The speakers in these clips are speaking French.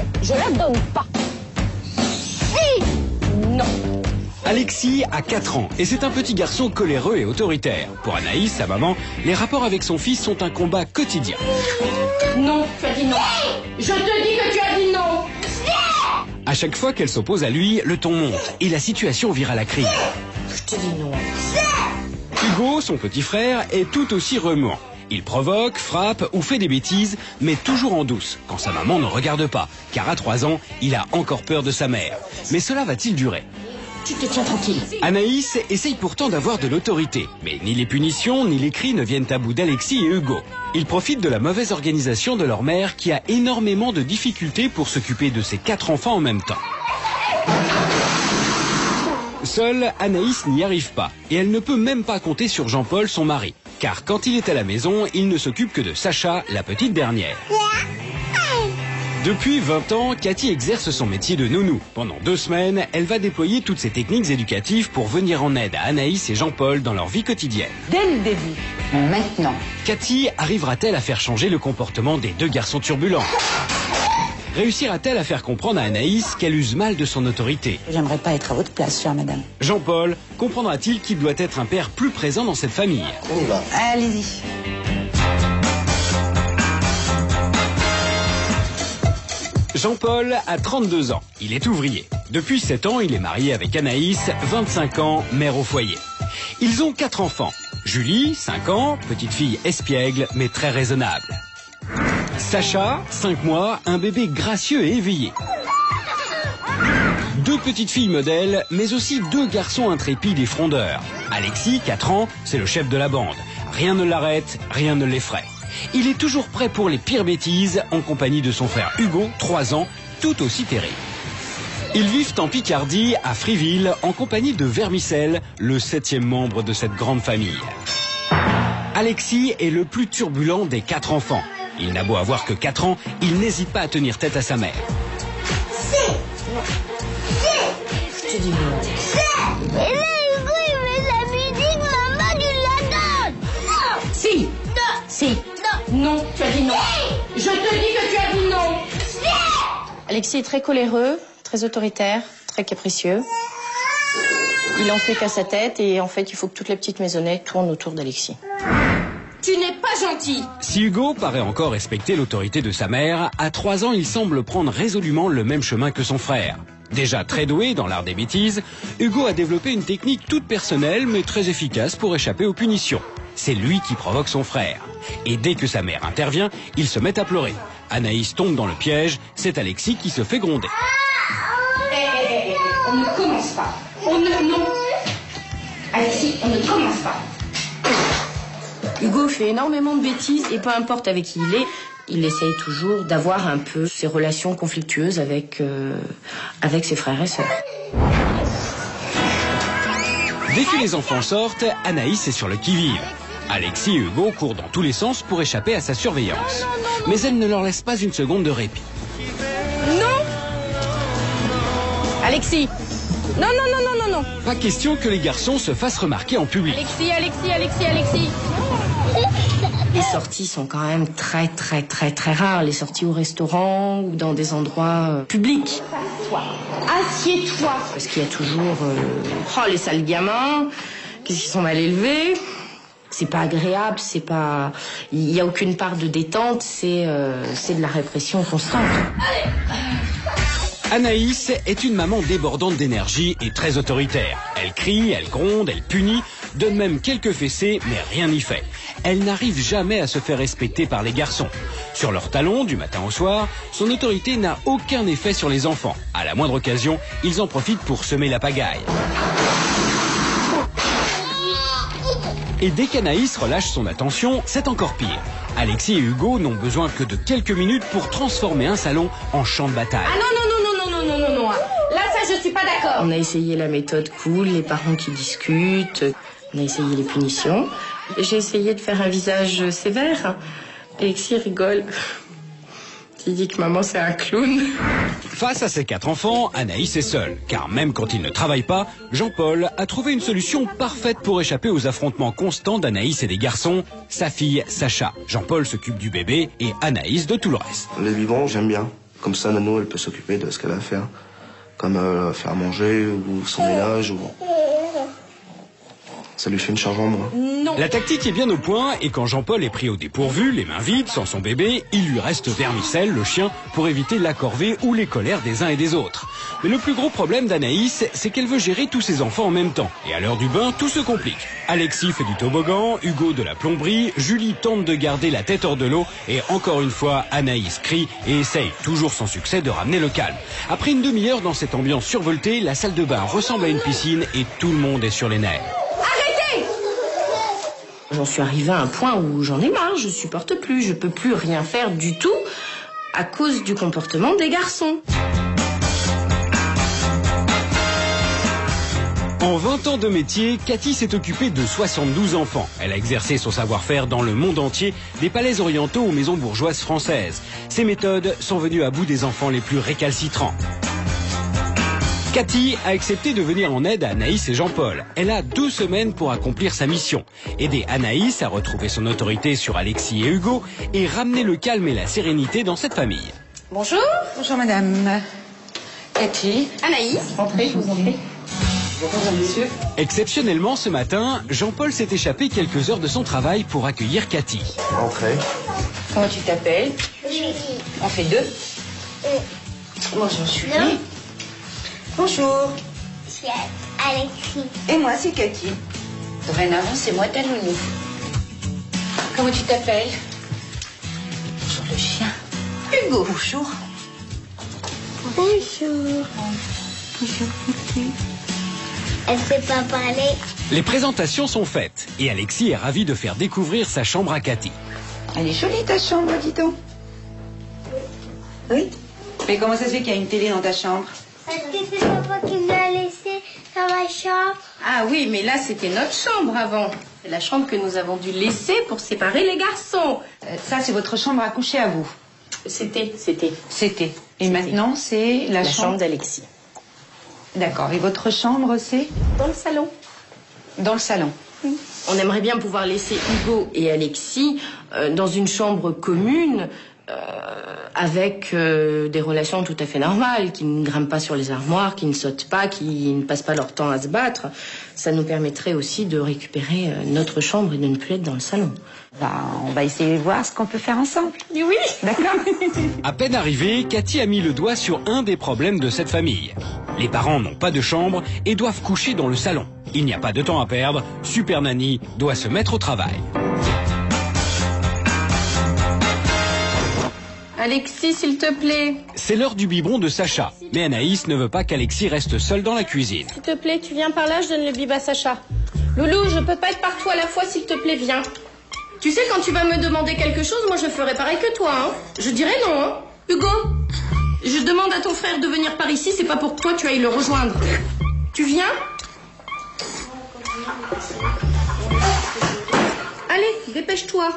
Je la donne pas. Si. Non. Alexis a 4 ans et c'est un petit garçon coléreux et autoritaire. Pour Anaïs, sa maman, les rapports avec son fils sont un combat quotidien. Non, tu as dit non. Je te dis que tu as dit non. À chaque fois qu'elle s'oppose à lui, le ton monte et la situation vire à la crise. Je te dis non. Hugo, son petit frère, est tout aussi remuant. Il provoque, frappe ou fait des bêtises, mais toujours en douce, quand sa maman ne regarde pas, car à 3 ans, il a encore peur de sa mère. Mais cela va-t-il durer ? Tu te tiens tranquille. Anaïs essaye pourtant d'avoir de l'autorité, mais ni les punitions ni les cris ne viennent à bout d'Alexis et Hugo. Ils profitent de la mauvaise organisation de leur mère qui a énormément de difficultés pour s'occuper de ses 4 enfants en même temps. Seule, Anaïs n'y arrive pas, et elle ne peut même pas compter sur Jean-Paul, son mari. Car quand il est à la maison, il ne s'occupe que de Sacha, la petite dernière. Depuis 20 ans, Cathy exerce son métier de nounou. Pendant 2 semaines, elle va déployer toutes ses techniques éducatives pour venir en aide à Anaïs et Jean-Paul dans leur vie quotidienne. Dès le début, maintenant. Cathy arrivera-t-elle à faire changer le comportement des 2 garçons turbulents ? Réussira-t-elle à faire comprendre à Anaïs qu'elle use mal de son autorité ? J'aimerais pas être à votre place, chère madame. Jean-Paul comprendra-t-il qu'il doit être un père plus présent dans cette famille ? On y va. Allez-y. Jean-Paul a 32 ans. Il est ouvrier. Depuis 7 ans, il est marié avec Anaïs, 25 ans, mère au foyer. Ils ont 4 enfants. Julie, 5 ans, petite fille espiègle, mais très raisonnable. Sacha, 5 mois, un bébé gracieux et éveillé. 2 petites filles modèles, mais aussi 2 garçons intrépides et frondeurs. Alexis, 4 ans, c'est le chef de la bande. Rien ne l'arrête, rien ne l'effraie. Il est toujours prêt pour les pires bêtises, en compagnie de son frère Hugo, 3 ans, tout aussi terrible. Ils vivent en Picardie, à Friville, en compagnie de Vermicelle, le 7e membre de cette grande famille. Alexis est le plus turbulent des 4 enfants. Il n'a beau avoir que 4 ans, il n'hésite pas à tenir tête à sa mère. Je te dis non. Et là, Hugo, il met sa musique, maman, tu la donnes. Si. Non. Si. Non, tu as dit non. Je te dis que tu as dit non. Alexis est très coléreux, très autoritaire, très capricieux. Il en fait qu'à sa tête et en fait, il faut que toutes les petites maisonnettes tournent autour d'Alexis. Tu n'es pas gentil. Si Hugo paraît encore respecter l'autorité de sa mère, à 3 ans, il semble prendre résolument le même chemin que son frère. Déjà très doué dans l'art des bêtises, Hugo a développé une technique toute personnelle mais très efficace pour échapper aux punitions. C'est lui qui provoque son frère. Et dès que sa mère intervient, il se met à pleurer. Anaïs tombe dans le piège, c'est Alexis qui se fait gronder. On ne commence pas. Non. Alexis, on ne commence pas. Hugo fait énormément de bêtises et peu importe avec qui il essaye toujours d'avoir un peu ses relations conflictueuses avec ses frères et sœurs. Dès que les enfants sortent, Anaïs est sur le qui-vive. Alexis et Hugo courent dans tous les sens pour échapper à sa surveillance. Mais elle ne leur laisse pas une seconde de répit. Non. Alexis. Non. Pas question que les garçons se fassent remarquer en public. Alexis. Les sorties sont quand même très rares. Les sorties au restaurant ou dans des endroits publics. Assieds-toi. Parce qu'il y a toujours les sales gamins, qu'est-ce qu'ils sont mal élevés. C'est pas agréable, il y a aucune part de détente, c'est de la répression constante. Anaïs est une maman débordante d'énergie et très autoritaire. Elle crie, elle gronde, elle punit, donne même quelques fessées, mais rien n'y fait. Elle n'arrive jamais à se faire respecter par les garçons. Sur leurs talons, du matin au soir, son autorité n'a aucun effet sur les enfants. À la moindre occasion, ils en profitent pour semer la pagaille. Et dès qu'Anaïs relâche son attention, c'est encore pire. Alexis et Hugo n'ont besoin que de quelques minutes pour transformer un salon en champ de bataille. Ah non. Là, ça, je suis pas d'accord. On a essayé la méthode cool, les parents qui discutent. On a essayé les punitions. J'ai essayé de faire un visage sévère. Alexis rigole. Il dit que maman, c'est un clown. Face à ses 4 enfants, Anaïs est seule. Car même quand il ne travaille pas, Jean-Paul a trouvé une solution parfaite pour échapper aux affrontements constants d'Anaïs et des garçons, sa fille Sacha. Jean-Paul s'occupe du bébé et Anaïs de tout le reste. Les vivants, j'aime bien. Comme ça, Nano, elle peut s'occuper de ce qu'elle a à faire. Comme faire à manger ou son ménage ou... Ça lui fait une charge en moins. Non. La tactique est bien au point et quand Jean-Paul est pris au dépourvu, les mains vides, sans son bébé, il lui reste Vermicelle, le chien, pour éviter la corvée ou les colères des uns et des autres. Mais le plus gros problème d'Anaïs, c'est qu'elle veut gérer tous ses enfants en même temps. Et à l'heure du bain, tout se complique. Alexis fait du toboggan, Hugo de la plomberie, Julie tente de garder la tête hors de l'eau et encore une fois, Anaïs crie et essaye, toujours sans succès, de ramener le calme. Après une demi-heure dans cette ambiance survoltée, la salle de bain ressemble à une piscine et tout le monde est sur les nerfs. J'en suis arrivée à un point où j'en ai marre, je supporte plus, je peux plus rien faire du tout à cause du comportement des garçons. En 20 ans de métier, Cathy s'est occupée de 72 enfants. Elle a exercé son savoir-faire dans le monde entier, des palais orientaux aux maisons bourgeoises françaises. Ses méthodes sont venues à bout des enfants les plus récalcitrants. Cathy a accepté de venir en aide à Anaïs et Jean-Paul. Elle a 2 semaines pour accomplir sa mission. Aider Anaïs à retrouver son autorité sur Alexis et Hugo et ramener le calme et la sérénité dans cette famille. Bonjour. Bonjour madame. Cathy. Anaïs, entrez, je vous en prie. Bonjour monsieur. Exceptionnellement, ce matin, Jean-Paul s'est échappé quelques heures de son travail pour accueillir Cathy. Entrez. Comment tu t'appelles? On fait 2. Bonjour Julie. Bonjour. Je suis Alexis. Et moi, c'est Cathy. Dorénavant, c'est moi ta nounou. Comment tu t'appelles? Bonjour le chien. Hugo. Bonjour. Bonjour. Bonjour Cathy. Elle sait pas parler. Les présentations sont faites et Alexis est ravi de faire découvrir sa chambre à Cathy. Elle est jolie ta chambre, dis donc. Oui. Mais comment ça se fait qu'il y a une télé dans ta chambre? Parce que c'est papa qui me l'a laissé dans ma chambre. Ah oui, mais là c'était notre chambre avant. C'est la chambre que nous avons dû laisser pour séparer les garçons. Ça, c'est votre chambre à coucher à vous. C'était. Et maintenant, c'est la chambre d'Alexis. D'accord. Et votre chambre, c'est? Dans le salon. Dans le salon. On aimerait bien pouvoir laisser Hugo et Alexis dans une chambre commune avec des relations tout à fait normales, qui ne grimpent pas sur les armoires, qui ne sautent pas, qui ne passent pas leur temps à se battre. Ça nous permettrait aussi de récupérer notre chambre et de ne plus être dans le salon. On va essayer de voir ce qu'on peut faire ensemble. Oui. D'accord. À peine arrivée, Cathy a mis le doigt sur un des problèmes de cette famille. Les parents n'ont pas de chambre et doivent coucher dans le salon. Il n'y a pas de temps à perdre, Super Nanny doit se mettre au travail. Alexis, s'il te plaît. C'est l'heure du biberon de Sacha, mais Anaïs ne veut pas qu'Alexis reste seul dans la cuisine. S'il te plaît, tu viens par là, je donne le bib à Sacha. Loulou, je peux pas être partout à la fois, s'il te plaît, viens. Tu sais, quand tu vas me demander quelque chose, moi je ferai pareil que toi, hein. Je dirais non, hein. Hugo, je demande à ton frère de venir par ici, c'est pas pour que toi tu ailles le rejoindre. Tu viens? Allez, dépêche-toi.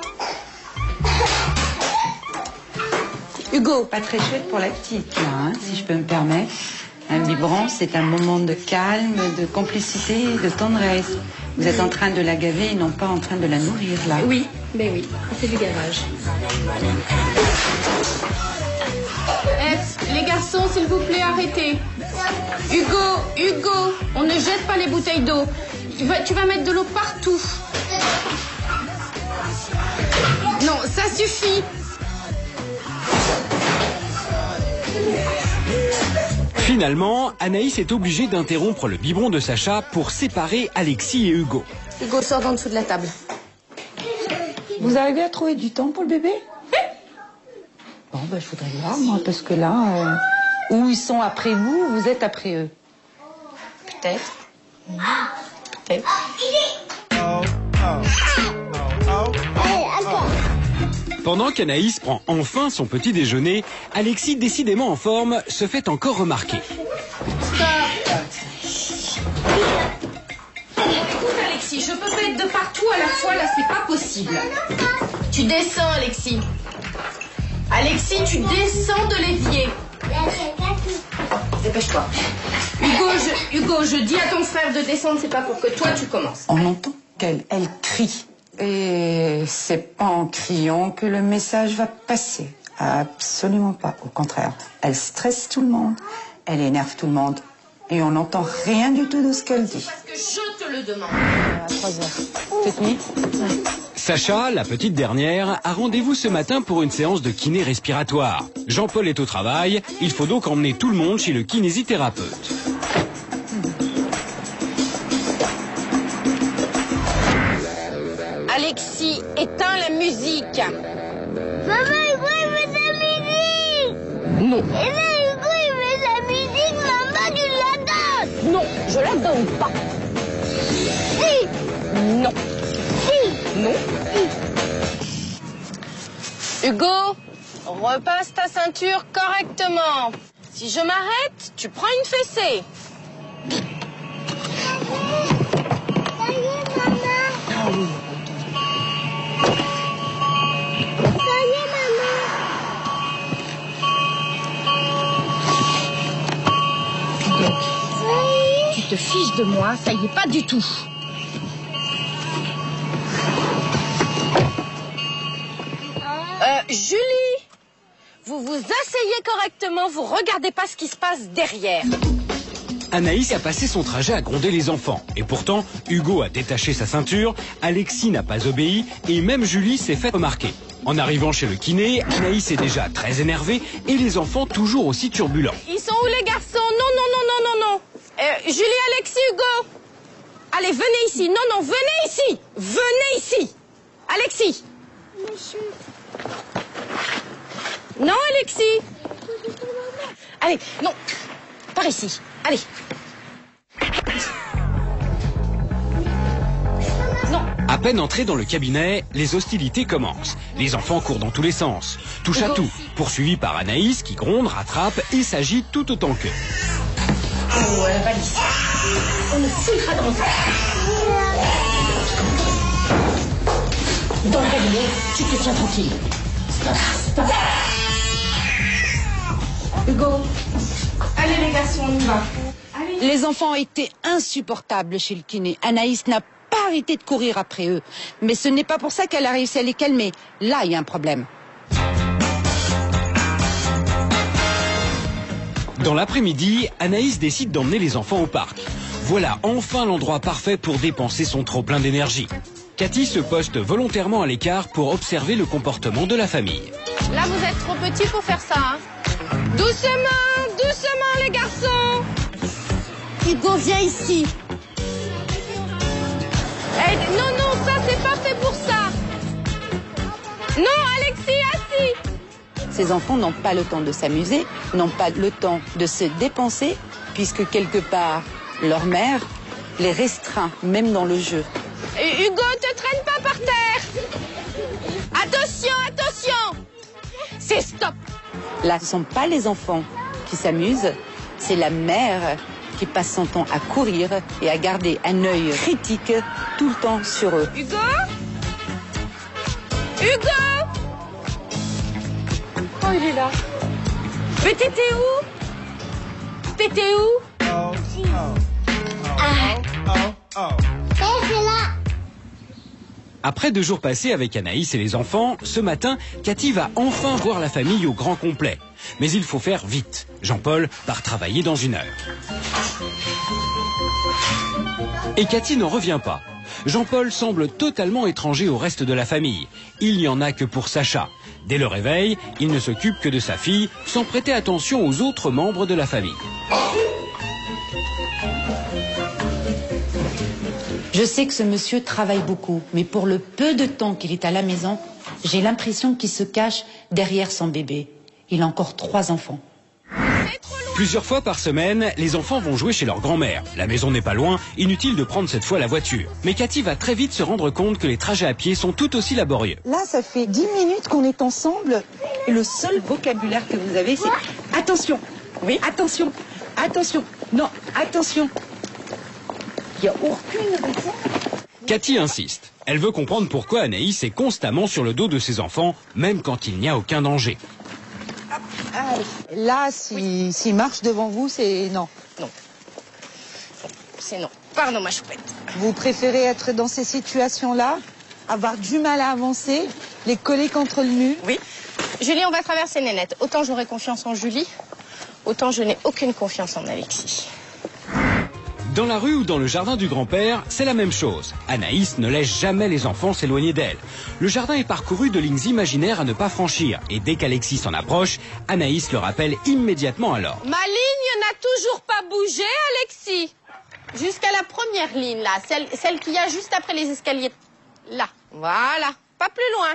Hugo, pas très chouette pour la petite, là, hein, si je peux me permettre. Un biberon, c'est un moment de calme, de complicité, de tendresse. Vous êtes en train de la gaver et non pas en train de la nourrir, là. Oui, ben oui, c'est du gavage. Les garçons, s'il vous plaît, arrêtez. Hugo, on ne jette pas les bouteilles d'eau. Tu vas mettre de l'eau partout. Non, ça suffit. Finalement, Anaïs est obligée d'interrompre le biberon de Sacha pour séparer Alexis et Hugo. Hugo, sors d'en dessous de la table. Vous arrivez à trouver du temps pour le bébé? Bon, ben, je voudrais voir, moi, parce que là, où ils sont après vous, vous êtes après eux. Peut-être. Peut-être. Pendant qu'Anaïs prend enfin son petit déjeuner, Alexis, décidément en forme, se fait encore remarquer. Écoute, Alexis, je peux pas être de partout à la fois, là, c'est pas possible. Tu descends, Alexis. Alexis, tu descends de l'évier. Dépêche-toi. Hugo, je dis à ton frère de descendre, c'est pas pour que toi tu commences. On entend qu'elle crie. Et c'est pas en criant que le message va passer. Absolument pas. Au contraire, elle stresse tout le monde, elle énerve tout le monde. Et on n'entend rien du tout de ce qu'elle dit. Parce que je te le demande. À 3h. Cette nuit? Sacha, la petite dernière, a rendez-vous ce matin pour une séance de kiné respiratoire. Jean-Paul est au travail, il faut donc emmener tout le monde chez le kinésithérapeute. Alexis, éteins la musique. Maman, Hugo, il met de la musique. Non. Et là, Hugo, il met de la musique. Maman, tu la donnes. Non, je la donne pas. Si. Non. Si. Non. Hugo, repasse ta ceinture correctement. Si je m'arrête, tu prends une fessée. Ça y est, maman. Ah oui. Ça y est, maman. Tu te fiches de moi, ça y est pas du tout. Julie, vous vous asseyez correctement, vous regardez pas ce qui se passe derrière. Anaïs a passé son trajet à gronder les enfants. Et pourtant, Hugo a détaché sa ceinture, Alexis n'a pas obéi et même Julie s'est fait remarquer. En arrivant chez le kiné, Anaïs est déjà très énervée et les enfants toujours aussi turbulents. Ils sont où les garçons? Non, non, non, non, non, non. Julie, Alexis, Hugo. Allez, venez ici. Non, non, venez ici. Venez ici. Alexis. Non, Alexis. Allez, non. Par ici. Allez. Non. À peine entrés dans le cabinet, les hostilités commencent. Les enfants courent dans tous les sens. Touche à tout, poursuivis par Anaïs qui gronde, rattrape et s'agite tout autant qu'eux. Oh, la valise. On le fouillera dans le sac. Dans le cabinet, tu te tiens tranquille. Stop, stop. Hugo. Allez les garçons, on y va. Allez. Les enfants étaient insupportables chez le kiné. Anaïs n'a pas arrêté de courir après eux. Mais ce n'est pas pour ça qu'elle a réussi à les calmer. Là, il y a un problème. Dans l'après-midi, Anaïs décide d'emmener les enfants au parc. Voilà enfin l'endroit parfait pour dépenser son trop-plein d'énergie. Cathy se poste volontairement à l'écart pour observer le comportement de la famille. Là, vous êtes trop petits pour faire ça. Hein. Doucement, doucement les garçons. Hugo, viens ici. Hey, non, non, ça c'est pas fait pour ça. Non, Alexis, assis. Ces enfants n'ont pas le temps de s'amuser, n'ont pas le temps de se dépenser, puisque quelque part, leur mère les restreint, même dans le jeu. Hugo, te traîne pas par terre. Attention, attention. C'est stop. Là, ce ne sont pas les enfants qui s'amusent, c'est la mère qui passe son temps à courir et à garder un œil critique tout le temps sur eux. Hugo? Hugo? Oh, il est là. Mais t'étais où? T'étais où? C'est là. Après 2 jours passés avec Anaïs et les enfants, ce matin, Cathy va enfin voir la famille au grand complet. Mais il faut faire vite. Jean-Paul part travailler dans 1 heure. Et Cathy n'en revient pas. Jean-Paul semble totalement étranger au reste de la famille. Il n'y en a que pour Sacha. Dès le réveil, il ne s'occupe que de sa fille, sans prêter attention aux autres membres de la famille. Je sais que ce monsieur travaille beaucoup, mais pour le peu de temps qu'il est à la maison, j'ai l'impression qu'il se cache derrière son bébé. Il a encore 3 enfants. Plusieurs fois par semaine, les enfants vont jouer chez leur grand-mère. La maison n'est pas loin, inutile de prendre cette fois la voiture. Mais Cathy va très vite se rendre compte que les trajets à pied sont tout aussi laborieux. Là, ça fait 10 minutes qu'on est ensemble. Et le seul vocabulaire que vous avez, c'est attention. Oui, attention. Attention. Non, attention. Il n'y a aucune raison. Cathy insiste. Elle veut comprendre pourquoi Anaïs est constamment sur le dos de ses enfants, même quand il n'y a aucun danger. Là, s'il marche devant vous, c'est non. Non. C'est non. Pardon, ma choupette. Vous préférez être dans ces situations-là, avoir du mal à avancer, les coller contre le mur? Oui. Julie, on va traverser Nénette. Autant j'aurais confiance en Julie, autant je n'ai aucune confiance en Alexis. Dans la rue ou dans le jardin du grand-père, c'est la même chose. Anaïs ne laisse jamais les enfants s'éloigner d'elle. Le jardin est parcouru de lignes imaginaires à ne pas franchir. Et dès qu'Alexis s'en approche, Anaïs le rappelle immédiatement alors. Ma ligne n'a toujours pas bougé, Alexis. Jusqu'à la première ligne, là. Celle qu'il y a juste après les escaliers. Là. Voilà. Pas plus loin.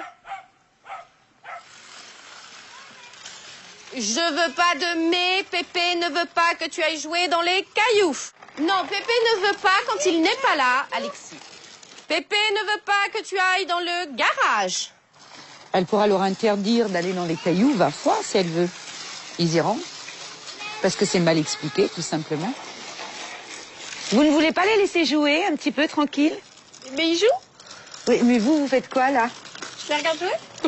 Je veux pas de mais. Pépé ne veut pas que tu ailles jouer dans les cailloux. Non, Pépé ne veut pas quand il n'est pas là, Alexis. Pépé ne veut pas que tu ailles dans le garage. Elle pourra leur interdire d'aller dans les cailloux 20 fois si elle veut. Ils iront. Parce que c'est mal expliqué, tout simplement. Vous ne voulez pas les laisser jouer un petit peu tranquille? Mais ils jouent. Oui, mais vous faites quoi là? Je les regarde jouer.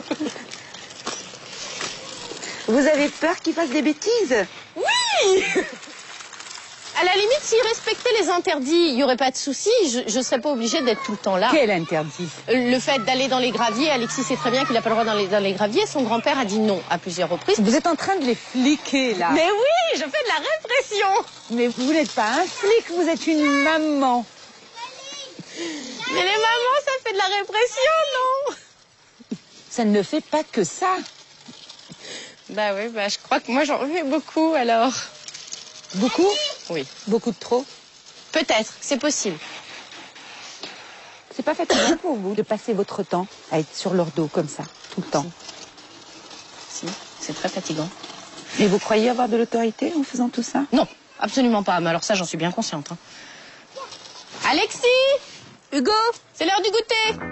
Vous avez peur qu'ils fassent des bêtises? Oui. À la limite, s'ils respectaient les interdits, il n'y aurait pas de souci. Je ne serais pas obligée d'être tout le temps là. Quel interdit? Le fait d'aller dans les graviers, Alexis sait très bien qu'il n'a pas le droit dans les graviers. Son grand-père a dit non à plusieurs reprises. Vous êtes en train de les fliquer là. Mais oui, je fais de la répression. Mais vous n'êtes pas un flic, vous êtes une maman. Mais les mamans, ça fait de la répression, non? Ça ne fait pas que ça. Bah oui, bah je crois que moi j'en fais beaucoup alors. Beaucoup? Oui. Beaucoup de trop? Peut-être, c'est possible. C'est pas fatigant pour vous de passer votre temps à être sur leur dos comme ça, tout le temps? Si, c'est très fatigant. Mais vous croyez avoir de l'autorité en faisant tout ça? Non, absolument pas. Mais alors ça, j'en suis bien consciente. Hein. Alexis! Hugo! C'est l'heure du goûter!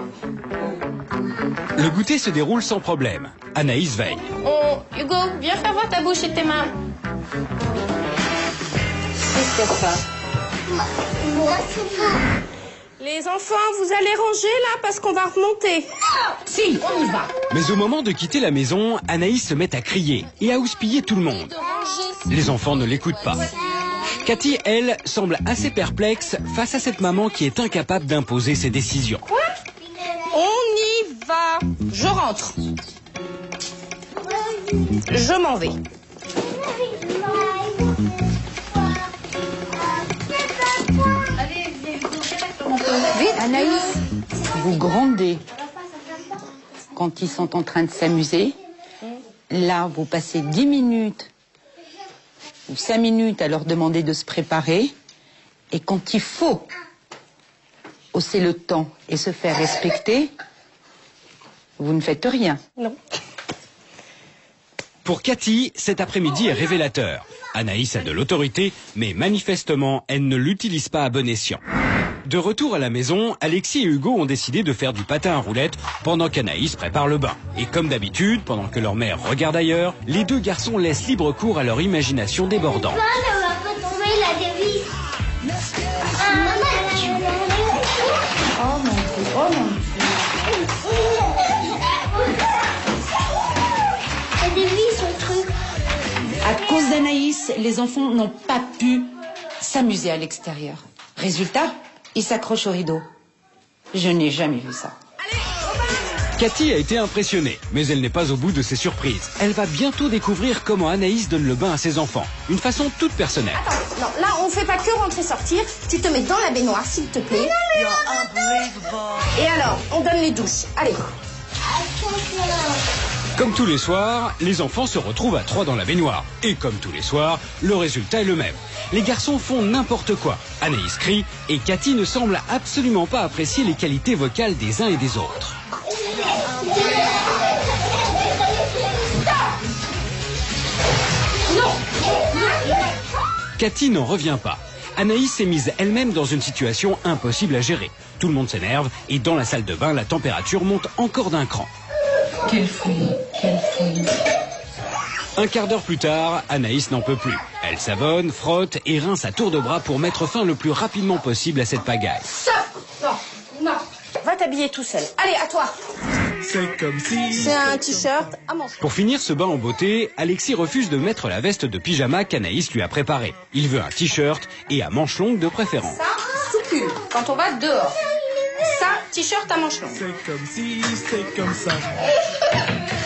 Le goûter se déroule sans problème. Anaïs veille. Oh, Hugo, viens faire voir ta bouche et tes mains. Qu'est-ce qu'il y a ça? Les enfants, vous allez ranger là parce qu'on va remonter. Si, on y va. Mais au moment de quitter la maison, Anaïs se met à crier et à houspiller tout le monde. Les enfants ne l'écoutent pas. Cathy, elle, semble assez perplexe face à cette maman qui est incapable d'imposer ses décisions. Quoi? On y va. Je rentre. Je m'en vais. Vite, Anaïs, vous grondez. Quand ils sont en train de s'amuser, là, vous passez 10 minutes ou 5 minutes à leur demander de se préparer. Et quand il faut hausser le temps et se faire respecter, vous ne faites rien. Non. Pour Cathy, cet après-midi est révélateur. Anaïs a de l'autorité, mais manifestement, elle ne l'utilise pas à bon escient. De retour à la maison, Alexis et Hugo ont décidé de faire du patin à roulettes pendant qu'Anaïs prépare le bain. Et comme d'habitude, pendant que leur mère regarde ailleurs, les deux garçons laissent libre cours à leur imagination débordante. Maman, on va pas tomber la dévisse. Maman, Oh mon Dieu, oh mon Dieu. la dévisse, ce truc. À cause d'Anaïs, les enfants n'ont pas pu s'amuser à l'extérieur. Résultat, ils s'accrochent au rideau. Je n'ai jamais vu ça. Cathy a été impressionnée, mais elle n'est pas au bout de ses surprises. Elle va bientôt découvrir comment Anaïs donne le bain à ses enfants. Une façon toute personnelle. Attends, non, là on fait pas que rentrer-sortir. Tu te mets dans la baignoire, s'il te plaît. Et alors, on donne les douches. Allez. Comme tous les soirs, les enfants se retrouvent à 3 dans la baignoire. Et comme tous les soirs, le résultat est le même. Les garçons font n'importe quoi. Anaïs crie et Cathy ne semble absolument pas apprécier les qualités vocales des uns et des autres. Cathy n'en revient pas. Anaïs s'est mise elle-même dans une situation impossible à gérer. Tout le monde s'énerve et dans la salle de bain, la température monte encore d'un cran. Quelle folie, quelle folie. Un quart d'heure plus tard, Anaïs n'en peut plus. Elle savonne, frotte et rince à tour de bras pour mettre fin le plus rapidement possible à cette pagaille. Ça. Non. Va t'habiller tout seul. Allez, à toi. C'est comme si... C'est un t-shirt à manches. Pour finir ce bain en beauté, Alexis refuse de mettre la veste de pyjama qu'Anaïs lui a préparée. Il veut un t-shirt et à manches longues de préférence. Ça, sous-pull, quand on va dehors. Ça, t-shirt à manches longues. C'est comme si, c'est comme ça.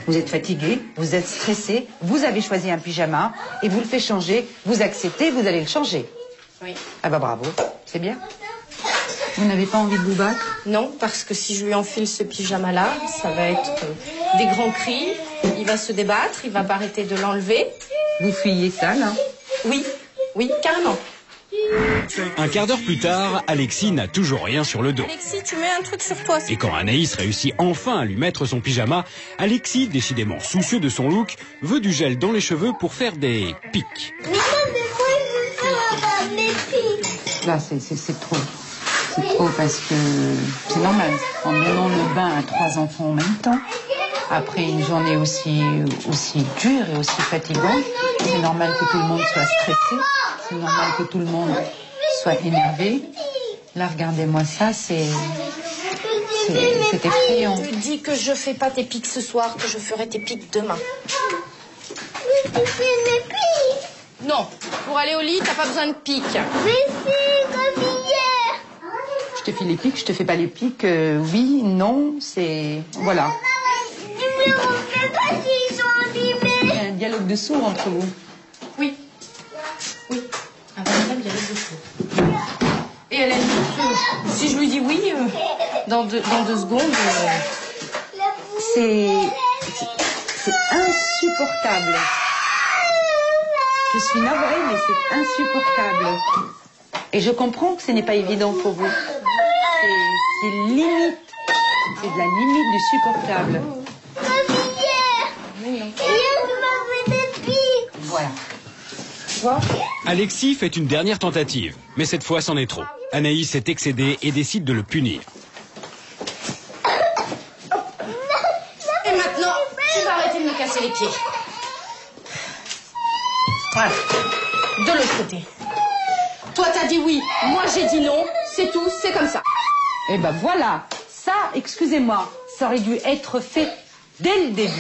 Vous êtes fatigué, vous êtes stressé, vous avez choisi un pyjama et vous le faites changer, vous acceptez, vous allez le changer. Oui. Ah bah bravo, c'est bien. Vous n'avez pas envie de vous battre? Non, parce que si je lui enfile ce pyjama-là, ça va être des grands cris, il va se débattre, il va pas arrêter de l'enlever. Vous fuyez ça, là? Oui, oui, carrément. Un quart d'heure plus tard, Alexis n'a toujours rien sur le dos. Alexis, tu mets un truc sur toi. Et quand Anaïs réussit enfin à lui mettre son pyjama, Alexis, décidément soucieux de son look, veut du gel dans les cheveux pour faire des pics. Maman, mais moi, je veux faire mes pics. Là, c'est trop. C'est trop parce que c'est normal. En donnant le bain à 3 enfants en même temps, après une journée aussi dure et aussi fatigante, c'est normal que tout le monde soit stressé, c'est normal que tout le monde soit énervé. Là, regardez-moi ça, c'est effrayant. Je dis que je fais pas tes pics ce soir, que je ferai tes pics demain. Mais tu fais mes pics. Non, pour aller au lit, t'as pas besoin de pics. Mais si, comme hier. Je te fais les pics, je te fais pas les pics, oui, non, c'est... Voilà. Mais on fait pas s'ils sont abîmés. Il y a un dialogue de sourds entre vous. Oui. Oui. Un véritable dialogue de sourds. Et elle a dit, si je lui dis oui, dans deux secondes... C'est insupportable. Je suis navrée, mais c'est insupportable. Et je comprends que ce n'est pas évident pour vous. C'est limite. C'est de la limite du supportable. Comme hier. Hier, tu m'as fait des pics. Voilà. Tu vois ? Alexis fait une dernière tentative, mais cette fois c'en est trop. Anaïs est excédée et décide de le punir. Et maintenant, tu vas arrêter de me casser les pieds. Voilà. De l'autre côté. Toi, t'as dit oui, moi j'ai dit non, c'est tout, c'est comme ça. Et ben voilà. Ça, excusez-moi, ça aurait dû être fait dès le début.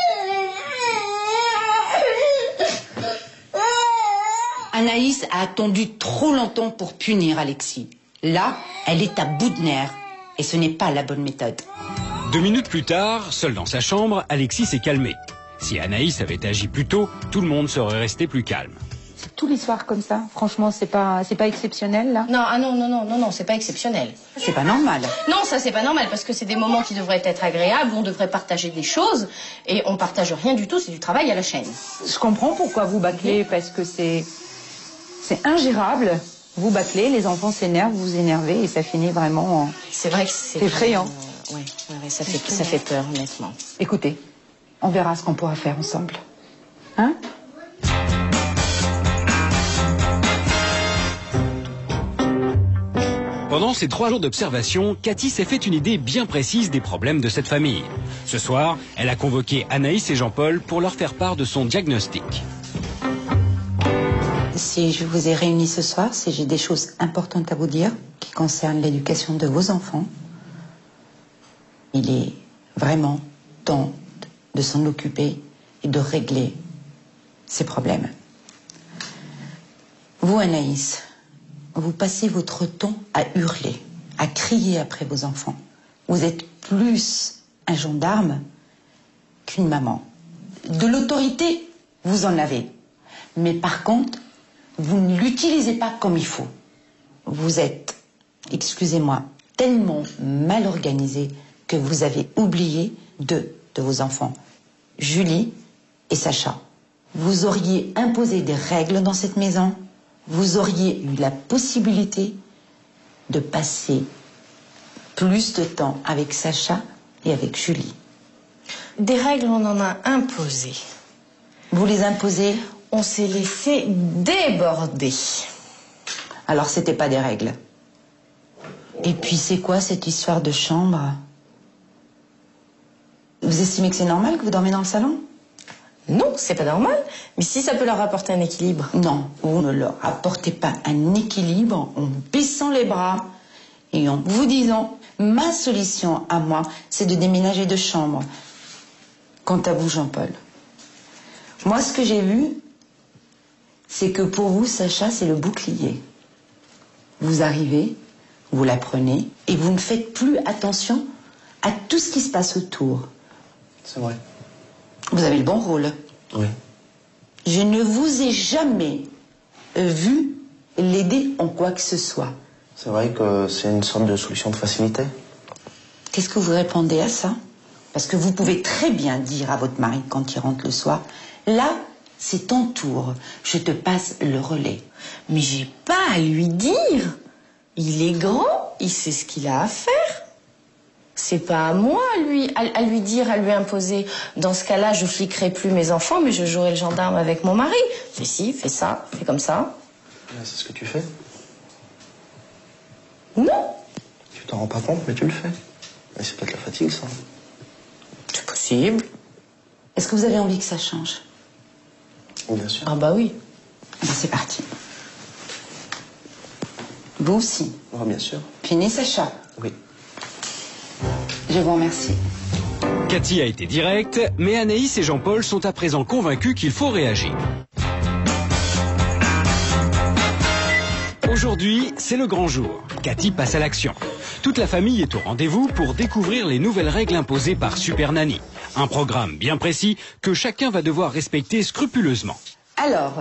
Anaïs a attendu trop longtemps pour punir Alexis. Là, elle est à bout de nerfs. Et ce n'est pas la bonne méthode. 2 minutes plus tard, seul dans sa chambre, Alexis s'est calmé. Si Anaïs avait agi plus tôt, tout le monde serait resté plus calme. C'est tous les soirs comme ça. Franchement, c'est pas exceptionnel, là. Non, ah non, c'est pas exceptionnel. C'est pas normal. Non, ça c'est pas normal parce que c'est des moments qui devraient être agréables, on devrait partager des choses et on partage rien du tout, c'est du travail à la chaîne. Je comprends pourquoi vous bâclez, parce que c'est ingérable. Vous bâclez, les enfants s'énervent, vous vous énervez et ça finit vraiment en... C'est vrai que c'est effrayant. Ouais, ça fait peur, honnêtement. Écoutez, on verra ce qu'on pourra faire ensemble. Hein? Pendant ces 3 jours d'observation, Cathy s'est fait une idée bien précise des problèmes de cette famille. Ce soir, elle a convoqué Anaïs et Jean-Paul pour leur faire part de son diagnostic. Si je vous ai réunis ce soir, c'est que j'ai des choses importantes à vous dire qui concernent l'éducation de vos enfants. Il est vraiment temps de s'en occuper et de régler ces problèmes. Vous, Anaïs, vous passez votre temps à hurler, à crier après vos enfants. Vous êtes plus un gendarme qu'une maman. De l'autorité, vous en avez. Mais par contre, vous ne l'utilisez pas comme il faut. Vous êtes, excusez-moi, tellement mal organisé que vous avez oublié 2 de vos enfants, Julie et Sacha. Vous auriez imposé des règles dans cette maison. Vous auriez eu la possibilité de passer plus de temps avec Sacha et avec Julie. Des règles, on en a imposé. Vous les imposez? On s'est laissé déborder. Alors c'était pas des règles. Et puis c'est quoi cette histoire de chambre? Vous estimez que c'est normal que vous dormez dans le salon? Non, c'est pas normal. Mais si ça peut leur apporter un équilibre. Non, vous ne leur apportez pas un équilibre en baissant les bras et en vous disant ma solution à moi, c'est de déménager de chambre. Quant à vous, Jean-Paul, moi ce que j'ai vu, c'est que pour vous, Sacha, c'est le bouclier. Vous arrivez, vous la prenez et vous ne faites plus attention à tout ce qui se passe autour. C'est vrai. Vous avez le bon rôle. Oui. Je ne vous ai jamais vu l'aider en quoi que ce soit. C'est vrai que c'est une sorte de solution de facilité. Qu'est-ce que vous répondez à ça? Parce que vous pouvez très bien dire à votre mari quand il rentre le soir, là, c'est ton tour, je te passe le relais. Mais j'ai pas à lui dire. Il est grand, il sait ce qu'il a à faire. C'est pas à moi à lui dire, à lui imposer. Dans ce cas-là, je fliquerai plus mes enfants, mais je jouerai le gendarme avec mon mari. Fais ci, fais ça, fais comme ça. C'est ce que tu fais. Non, Tu t'en rends pas compte, mais tu le fais. Mais c'est peut-être la fatigue, ça. c'est possible. Est-ce que vous avez envie que ça change? Bien sûr. Ah bah oui. Alors c'est parti. Vous aussi. Oh, bien sûr. Fini, Sacha. Oui. Je vous remercie. Cathy a été directe, mais Anaïs et Jean-Paul sont à présent convaincus qu'il faut réagir. Aujourd'hui, c'est le grand jour. Cathy passe à l'action. Toute la famille est au rendez-vous pour découvrir les nouvelles règles imposées par Super Nanny. Un programme bien précis que chacun va devoir respecter scrupuleusement. Alors,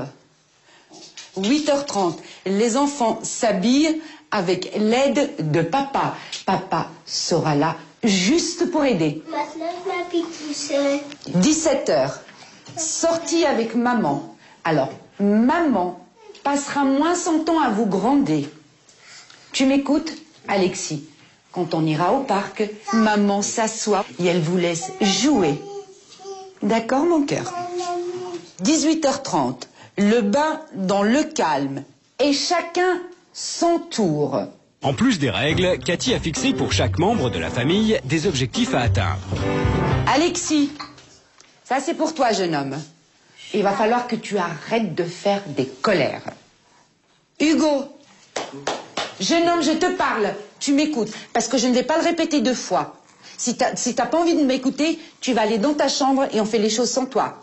8h30, les enfants s'habillent avec l'aide de papa. Papa sera là juste pour aider. Maintenant, ma petite poussette. 17h, sortie avec maman. Alors, maman passera moins son temps à vous gronder. Tu m'écoutes, Alexis? Quand on ira au parc, maman s'assoit et elle vous laisse jouer. D'accord, mon cœur? 18h30, le bain dans le calme. Et chacun son tour. En plus des règles, Cathy a fixé pour chaque membre de la famille des objectifs à atteindre. Alexis, ça c'est pour toi, jeune homme. Il va falloir que tu arrêtes de faire des colères. Hugo, jeune homme, je te parle. Tu m'écoutes, parce que je ne vais pas le répéter 2 fois. Si t'as pas envie de m'écouter, tu vas aller dans ta chambre et on fait les choses sans toi.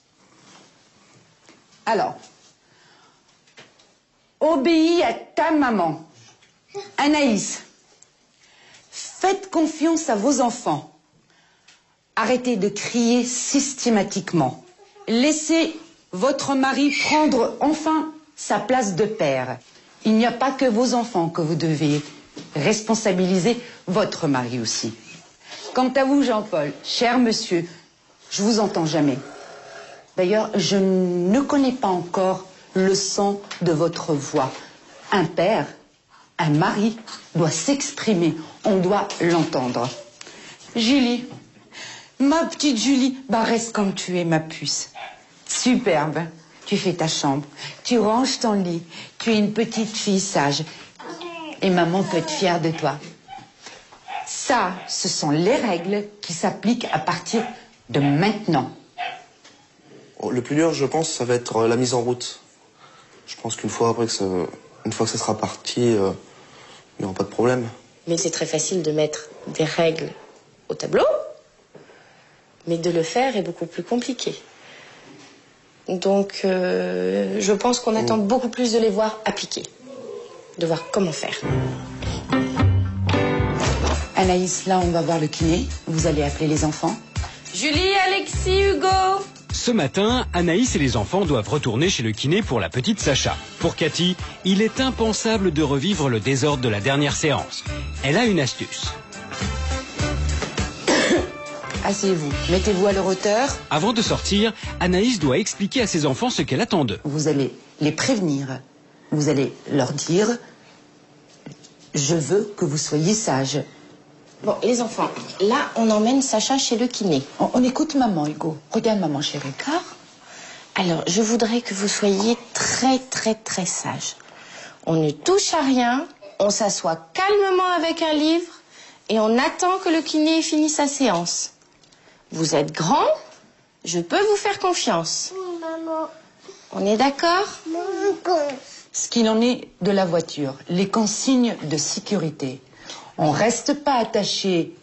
Alors, obéis à ta maman. Anaïs, faites confiance à vos enfants. Arrêtez de crier systématiquement. Laissez votre mari prendre enfin sa place de père. Il n'y a pas que vos enfants que vous devez responsabiliser, votre mari aussi. Quant à vous, Jean-Paul, cher monsieur, je vous entends jamais. D'ailleurs, je ne connais pas encore le son de votre voix. Un père, un mari doit s'exprimer, on doit l'entendre. Julie, ma petite Julie, bah reste comme tu es, ma puce. Superbe, tu fais ta chambre, tu ranges ton lit, tu es une petite fille sage. Et maman peut être fière de toi. Ça, ce sont les règles qui s'appliquent à partir de maintenant. Le plus dur, je pense, ça va être la mise en route. Je pense qu'une fois après une fois que ça sera parti, il n'y aura pas de problème. Mais c'est très facile de mettre des règles au tableau, mais de le faire est beaucoup plus compliqué. Donc, je pense qu'on attend beaucoup plus de les voir appliquer, de voir comment faire. Anaïs, là, on va voir le kiné. Vous allez appeler les enfants. Julie, Alexis, Hugo. Ce matin, Anaïs et les enfants doivent retourner chez le kiné pour la petite Sacha. Pour Cathy, il est impensable de revivre le désordre de la dernière séance. Elle a une astuce. Asseyez-vous, mettez-vous à leur hauteur. Avant de sortir, Anaïs doit expliquer à ses enfants ce qu'elle attend d'eux. Vous allez les prévenir. Vous allez leur dire « Je veux que vous soyez sages ». Bon, les enfants, là, on emmène Sacha chez le kiné. On écoute maman, Hugo. Regarde maman, chérie. D'accord? Alors, je voudrais que vous soyez très, très, très sages. On ne touche à rien, on s'assoit calmement avec un livre et on attend que le kiné finisse sa séance. Vous êtes grand, je peux vous faire confiance. Maman, On est d'accord? maman. Ce qu'il en est de la voiture, les consignes de sécurité. On ne reste pas attaché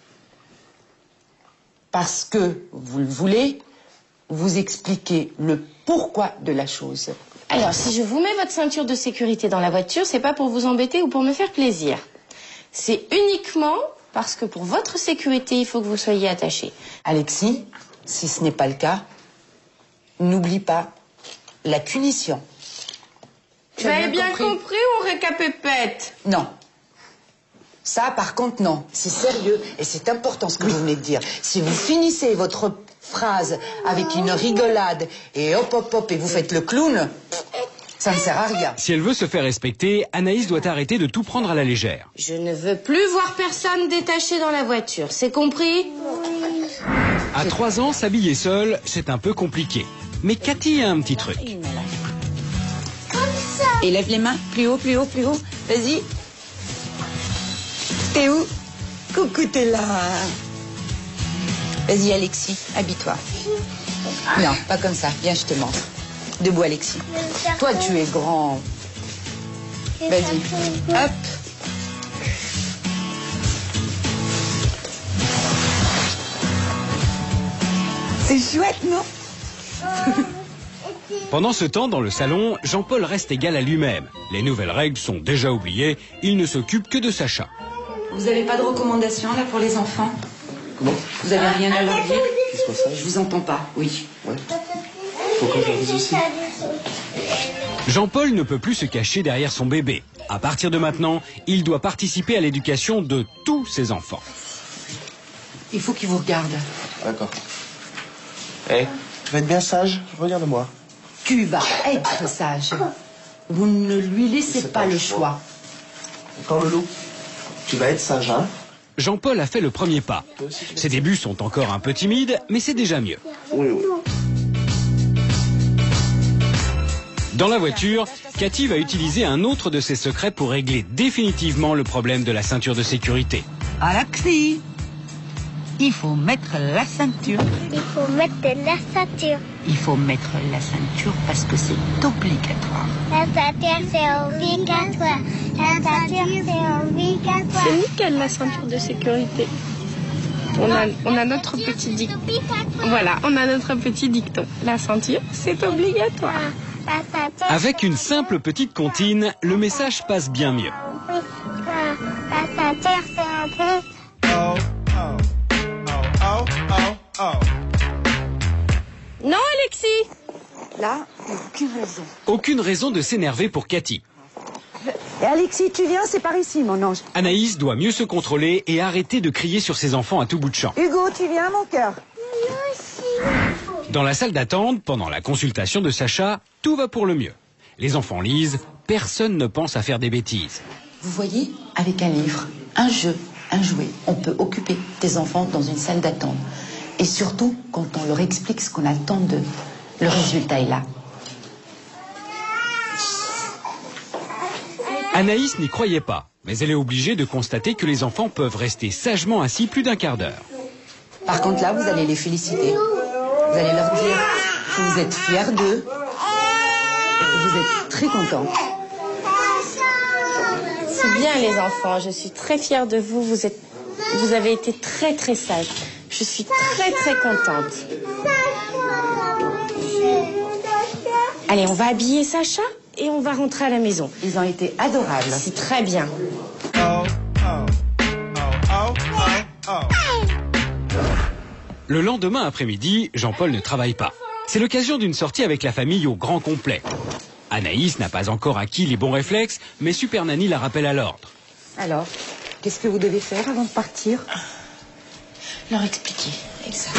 parce que vous le voulez, vous expliquez le pourquoi de la chose. Alors, si je vous mets votre ceinture de sécurité dans la voiture, c'est pas pour vous embêter ou pour me faire plaisir. C'est uniquement parce que pour votre sécurité, il faut que vous soyez attaché. Alexis, Si ce n'est pas le cas, n'oublie pas la punition. Vous avez bien compris ou on récapépète? Non. Ça, par contre, non. C'est sérieux et c'est important ce que vous venez de dire. Si vous finissez votre phrase avec une rigolade et hop, hop, hop, et vous faites le clown, ça ne sert à rien. Si elle veut se faire respecter, Anaïs doit arrêter de tout prendre à la légère. Je ne veux plus voir personne détaché dans la voiture, c'est compris? À 3 ans, s'habiller seule, c'est un peu compliqué. Mais Cathy a un petit truc. Et lève les mains, plus haut, plus haut, plus haut. Vas-y. T'es où? Coucou, t'es là. Vas-y, Alexis, habille-toi. Non, pas comme ça. Viens, je te montre. Debout, Alexis. Toi, tu es grand. Vas-y. Hop. C'est chouette, non? Pendant ce temps, dans le salon, Jean-Paul reste égal à lui-même. Les nouvelles règles sont déjà oubliées, il ne s'occupe que de Sacha. Vous n'avez pas de recommandations, là, pour les enfants? Comment? Vous avez rien à leur dire? Qu'ils soient sages. Je vous entends pas, oui. Ouais. Pourquoi faire des soucis? Jean-Paul ne peut plus se cacher derrière son bébé. À partir de maintenant, il doit participer à l'éducation de tous ses enfants. Il faut qu'il vous regarde. D'accord. Eh, tu vas être bien sage, regarde-moi. Tu vas être sage. Vous ne lui laissez pas le choix. D'accord, Loulou? Tu vas être sage, hein? Jean-Paul a fait le premier pas. Ses débuts sont encore un peu timides, mais c'est déjà mieux. Oui, oui. Dans la voiture, Cathy va utiliser un autre de ses secrets pour régler définitivement le problème de la ceinture de sécurité. Alexis, il faut mettre la ceinture. Il faut mettre la ceinture. Il faut mettre la ceinture parce que c'est obligatoire. La ceinture, c'est obligatoire. La ceinture, c'est obligatoire. C'est nickel la ceinture de sécurité. On a notre petit dicton. Voilà, on a notre petit dicton. La ceinture, c'est obligatoire. Avec une simple petite comptine, le message passe bien mieux. La ceinture, c'est obligatoire. Non, Alexis? Là, aucune raison. Aucune raison de s'énerver pour Cathy. Et Alexis, tu viens, c'est par ici, mon ange. Anaïs doit mieux se contrôler et arrêter de crier sur ses enfants à tout bout de champ. Hugo, tu viens, mon cœur. Dans la salle d'attente, pendant la consultation de Sacha, tout va pour le mieux. Les enfants lisent, personne ne pense à faire des bêtises. Vous voyez, avec un livre, un jeu, un jouet, on peut occuper des enfants dans une salle d'attente. Et surtout, quand on leur explique ce qu'on attend d'eux, le résultat est là. Anaïs n'y croyait pas, mais elle est obligée de constater que les enfants peuvent rester sagement assis plus d'1 quart d'heure. Par contre, là, vous allez les féliciter. Vous allez leur dire que vous êtes fiers d'eux et que vous êtes très contents. C'est bien les enfants, je suis très fière de vous. Vous avez été très très sages. Je suis très très contente. Allez, on va habiller Sacha et on va rentrer à la maison. Ils ont été adorables. C'est très bien. Le lendemain après-midi, Jean-Paul ne travaille pas. C'est l'occasion d'une sortie avec la famille au grand complet. Anaïs n'a pas encore acquis les bons réflexes, mais Super Nanny la rappelle à l'ordre. Alors, qu'est-ce que vous devez faire avant de partir? Leur expliquer, exact.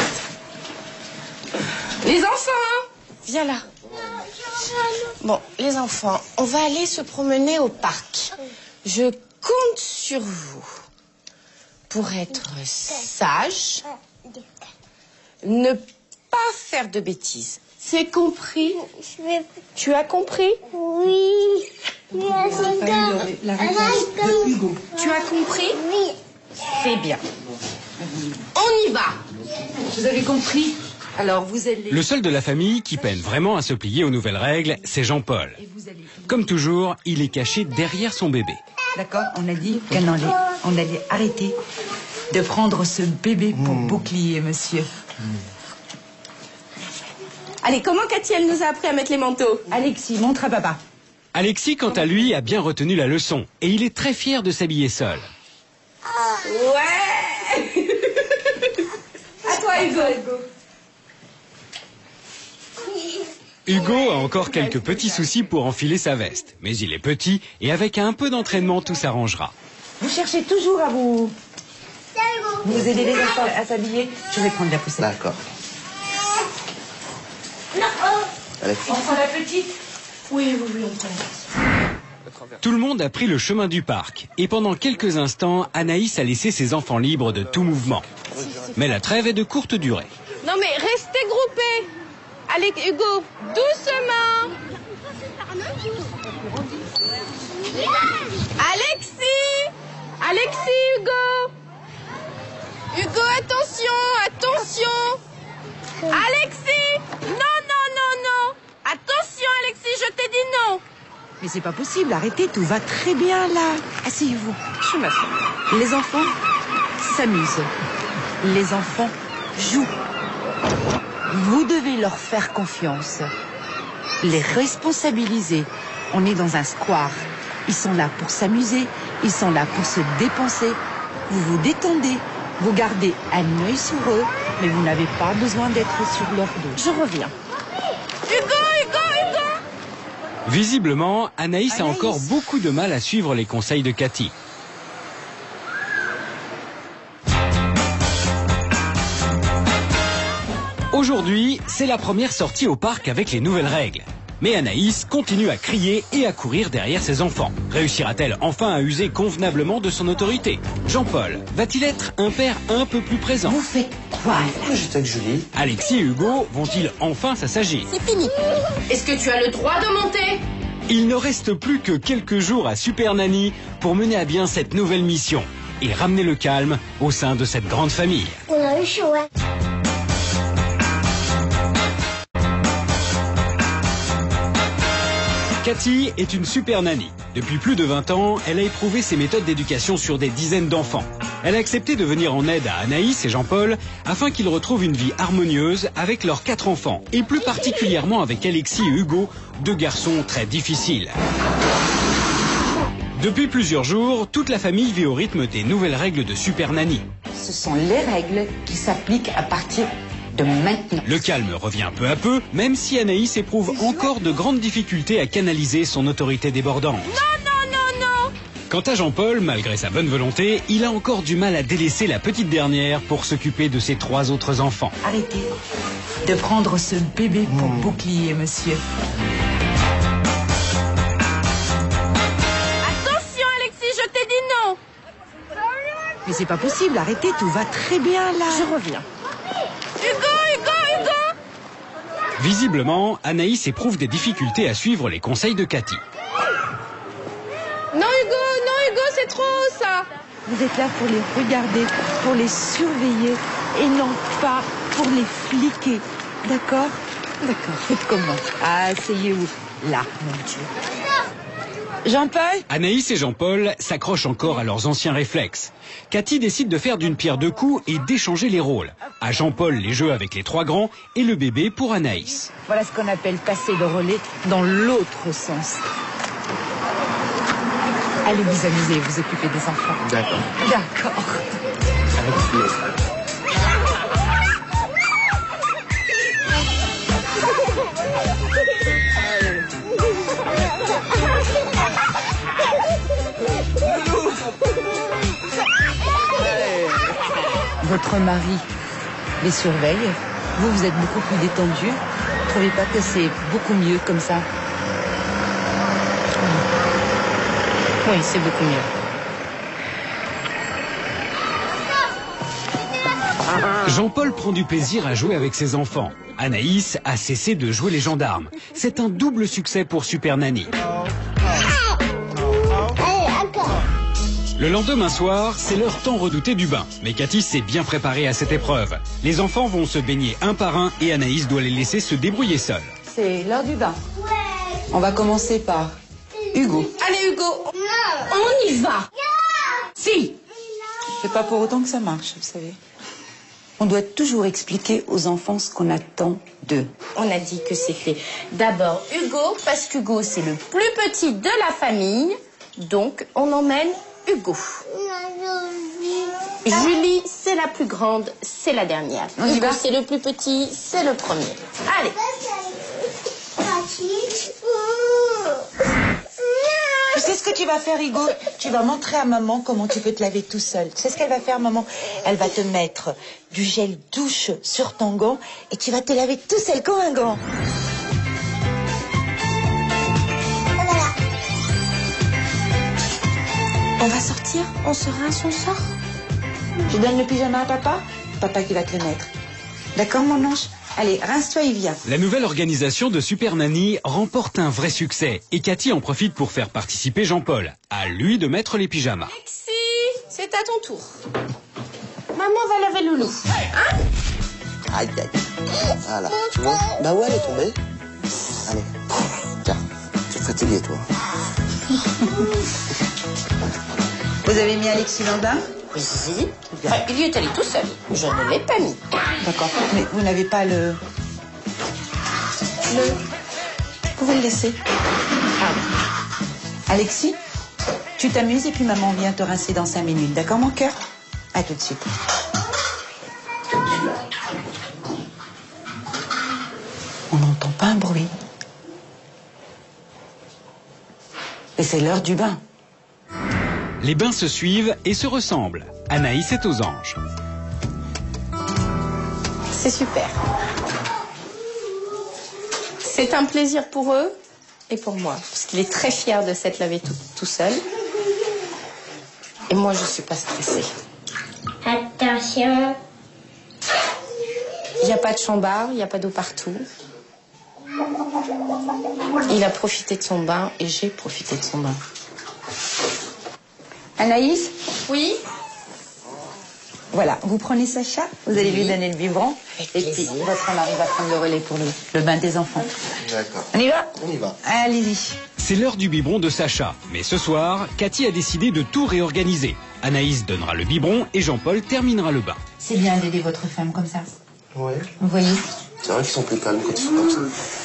Les enfants, viens là. Bon, les enfants, on va aller se promener au parc. Je compte sur vous pour être sage, ne pas faire de bêtises. C'est compris? Tu as compris? Oui. La réponse de Hugo. Tu as compris? Oui. C'est bien. On y va. Vous avez compris? Alors, vous allez... Le seul de la famille qui peine vraiment à se plier aux nouvelles règles, c'est Jean-Paul. Comme toujours, il est caché derrière son bébé. D'accord, on a dit on allait arrêter de prendre ce bébé pour bouclier, monsieur. Allez, comment Cathy, elle nous a appris à mettre les manteaux? Alexis, montre à papa. Alexis, quant à lui, a bien retenu la leçon et il est très fier de s'habiller seul. Ouais. À toi, Hugo. Hugo a encore quelques petits soucis pour enfiler sa veste. Mais il est petit et avec un peu d'entraînement, tout s'arrangera. Vous cherchez toujours à vous aider les enfants à s'habiller. Je vais prendre la poussette. D'accord. On prend la petite? Oui, on prend. Tout le monde a pris le chemin du parc. Et pendant quelques instants, Anaïs a laissé ses enfants libres de tout mouvement. Mais la trêve est de courte durée. Non mais restez groupés. Allez Hugo, doucement. Alexis, Hugo. Hugo, attention. Alexis, non. Attention Alexis, je t'ai dit non. Mais c'est pas possible, arrêtez, tout va très bien là. Asseyez-vous. Je m'asseye. Les enfants s'amusent. Les enfants jouent. Vous devez leur faire confiance. Les responsabiliser. On est dans un square. Ils sont là pour s'amuser. Ils sont là pour se dépenser. Vous vous détendez. Vous gardez un œil sur eux, mais vous n'avez pas besoin d'être sur leur dos. Je reviens. Hugo. Visiblement, Anaïs a encore beaucoup de mal à suivre les conseils de Cathy. Aujourd'hui, c'est la première sortie au parc avec les nouvelles règles. Mais Anaïs continue à crier et à courir derrière ses enfants. Réussira-t-elle enfin à user convenablement de son autorité? Jean-Paul va-t-il être un père un peu plus présent? Vous faites quoi là? J'étais avec Julie. Alexis et Hugo vont-ils enfin s'assagir? C'est fini. Est-ce que tu as le droit de monter? Il ne reste plus que quelques jours à Super Nanny pour mener à bien cette nouvelle mission et ramener le calme au sein de cette grande famille. On a eu chaud, hein. Cathy est une super nanny. Depuis plus de 20 ans, elle a éprouvé ses méthodes d'éducation sur des dizaines d'enfants. Elle a accepté de venir en aide à Anaïs et Jean-Paul afin qu'ils retrouvent une vie harmonieuse avec leurs 4 enfants et plus particulièrement avec Alexis et Hugo, 2 garçons très difficiles. Depuis plusieurs jours, toute la famille vit au rythme des nouvelles règles de Super Nanny. Ce sont les règles qui s'appliquent à partir de maintenant. Le calme revient peu à peu, même si Anaïs éprouve encore de grandes difficultés à canaliser son autorité débordante. Non. Quant à Jean-Paul, malgré sa bonne volonté, il a encore du mal à délaisser la petite dernière pour s'occuper de ses 3 autres enfants. Arrêtez de prendre ce bébé pour bouclier, monsieur. Attention Alexis, je t'ai dit non. Mais c'est pas possible, arrêtez, tout va très bien là. Je reviens. Hugo. Visiblement, Anaïs éprouve des difficultés à suivre les conseils de Cathy. Non Hugo, c'est trop ça. Vous êtes là pour les regarder, pour les surveiller et non pas pour les fliquer. D'accord? D'accord. Faites comment? Asseyez-vous. Là, mon Dieu. Jean-Paul? Anaïs et Jean-Paul s'accrochent encore à leurs anciens réflexes. Cathy décide de faire d'une pierre 2 coups et d'échanger les rôles. À Jean-Paul, les jeux avec les 3 grands et le bébé pour Anaïs. Voilà ce qu'on appelle passer le relais dans l'autre sens. Allez vous amuser, vous occuper des enfants. D'accord. D'accord. Avec plaisir. Votre mari les surveille. Vous êtes beaucoup plus détendu. Vous ne trouvez pas que c'est beaucoup mieux comme ça? Oui, c'est beaucoup mieux. Jean-Paul prend du plaisir à jouer avec ses enfants. Anaïs a cessé de jouer les gendarmes. C'est un double succès pour Super Nanny. Le lendemain soir, c'est leur temps redouté du bain. Mais Cathy s'est bien préparée à cette épreuve. Les enfants vont se baigner un par un et Anaïs doit les laisser se débrouiller seuls. C'est l'heure du bain. On va commencer par Hugo. Allez Hugo, on y va. Si. C'est pas pour autant que ça marche, vous savez. On doit toujours expliquer aux enfants ce qu'on attend d'eux. On a dit que c'était d'abord Hugo, parce qu'Hugo c'est le plus petit de la famille, donc on emmène Hugo. Julie, c'est la plus grande, c'est la dernière. On y Hugo, va. c'est le plus petit, c'est le premier. Allez. Tu sais ce que tu vas faire, Hugo? Tu vas montrer à maman comment tu peux te laver tout seul. Tu sais ce qu'elle va faire, maman? Elle va te mettre du gel douche sur ton gant et tu vas te laver tout seul comme un gant. On va sortir, on se rince, on sort. Je donne le pyjama à papa, papa qui va te le mettre. D'accord, mon ange? Allez, rince-toi et viens. La nouvelle organisation de Super Nanny remporte un vrai succès et Cathy en profite pour faire participer Jean-Paul. À lui de mettre les pyjamas. Alexis, c'est à ton tour. Maman va laver Loulou. Hein? Aïe, aïe. Voilà, tu vois? Bah ouais, elle est tombée. Allez, tiens, tu es fatigué, toi. Vous avez mis Alexis dans le bain? Oui. Enfin, il y est allé tout seul. Je ne l'ai pas mis. D'accord. Mais vous n'avez pas le... Vous pouvez le laisser. Alexis, tu t'amuses et puis maman vient te rincer dans 5 minutes. D'accord, mon cœur? À tout de suite. On n'entend pas un bruit. Et c'est l'heure du bain. Les bains se suivent et se ressemblent. Anaïs est aux anges. C'est super. C'est un plaisir pour eux et pour moi. Parce qu'il est très fier de s'être lavé tout seul. Et moi, je ne suis pas stressée. Attention. Il n'y a pas de chambar, il n'y a pas d'eau partout. Il a profité de son bain et j'ai profité de son bain. Anaïs? Oui? Voilà, vous prenez Sacha, vous allez lui donner le biberon. Et puis votre mari va prendre le relais pour le bain des enfants. D'accord. On y va? On y va. Allez-y. C'est l'heure du biberon de Sacha. Mais ce soir, Cathy a décidé de tout réorganiser. Anaïs donnera le biberon et Jean-Paul terminera le bain. C'est bien d'aider votre femme comme ça. Ouais. Vous voyez? C'est vrai qu'ils sont plus calmes quand ils sont comme ça.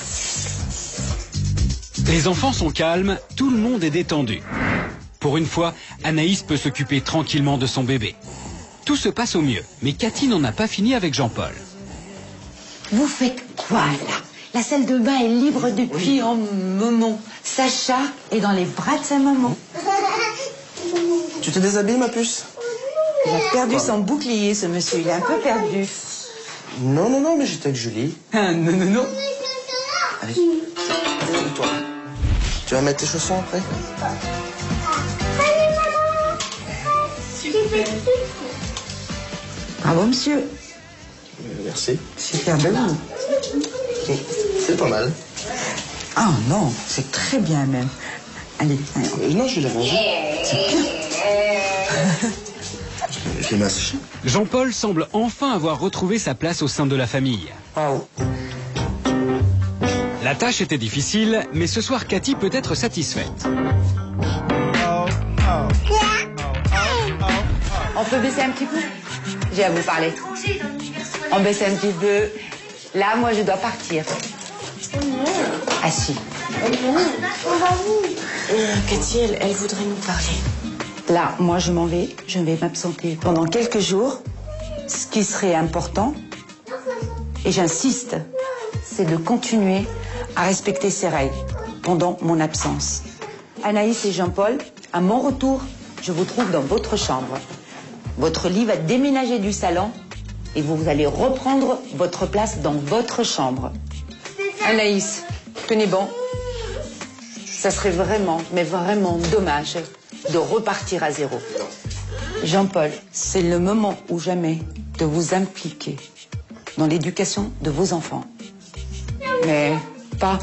Les enfants sont calmes, tout le monde est détendu. Pour une fois, Anaïs peut s'occuper tranquillement de son bébé. Tout se passe au mieux, mais Cathy n'en a pas fini avec Jean-Paul. Vous faites quoi là? La salle de bain est libre depuis un moment. Sacha est dans les bras de sa maman. Tu te déshabilles, ma puce? Il a perdu son bouclier, ce monsieur. Il est un peu perdu. Non, non, non, mais j'étais avec Julie. Ah, non, non, non. Allez, toi. Tu vas mettre tes chaussons après? Bravo, monsieur. Merci. Super belle. C'est pas mal. Ah non, c'est très bien même. Allez, allez. Non, je vais la ranger. C'est bien. Je l'ai massaché. Jean-Paul semble enfin avoir retrouvé sa place au sein de la famille. Oh. La tâche était difficile, mais ce soir Cathy peut être satisfaite. On peut baisser un petit peu? J'ai à vous parler. On baisse un petit peu. Là, moi, je dois partir. Ah si. Cathy, elle voudrait nous parler. Là, moi, je m'en vais. Je vais m'absenter pendant quelques jours. Ce qui serait important, et j'insiste, c'est de continuer à respecter ces règles pendant mon absence. Anaïs et Jean-Paul, à mon retour, je vous trouve dans votre chambre. Votre lit va déménager du salon et vous allez reprendre votre place dans votre chambre. Anaïs, tenez bon. Ça serait vraiment, mais vraiment dommage de repartir à zéro. Jean-Paul, c'est le moment ou jamais de vous impliquer dans l'éducation de vos enfants. Mais pas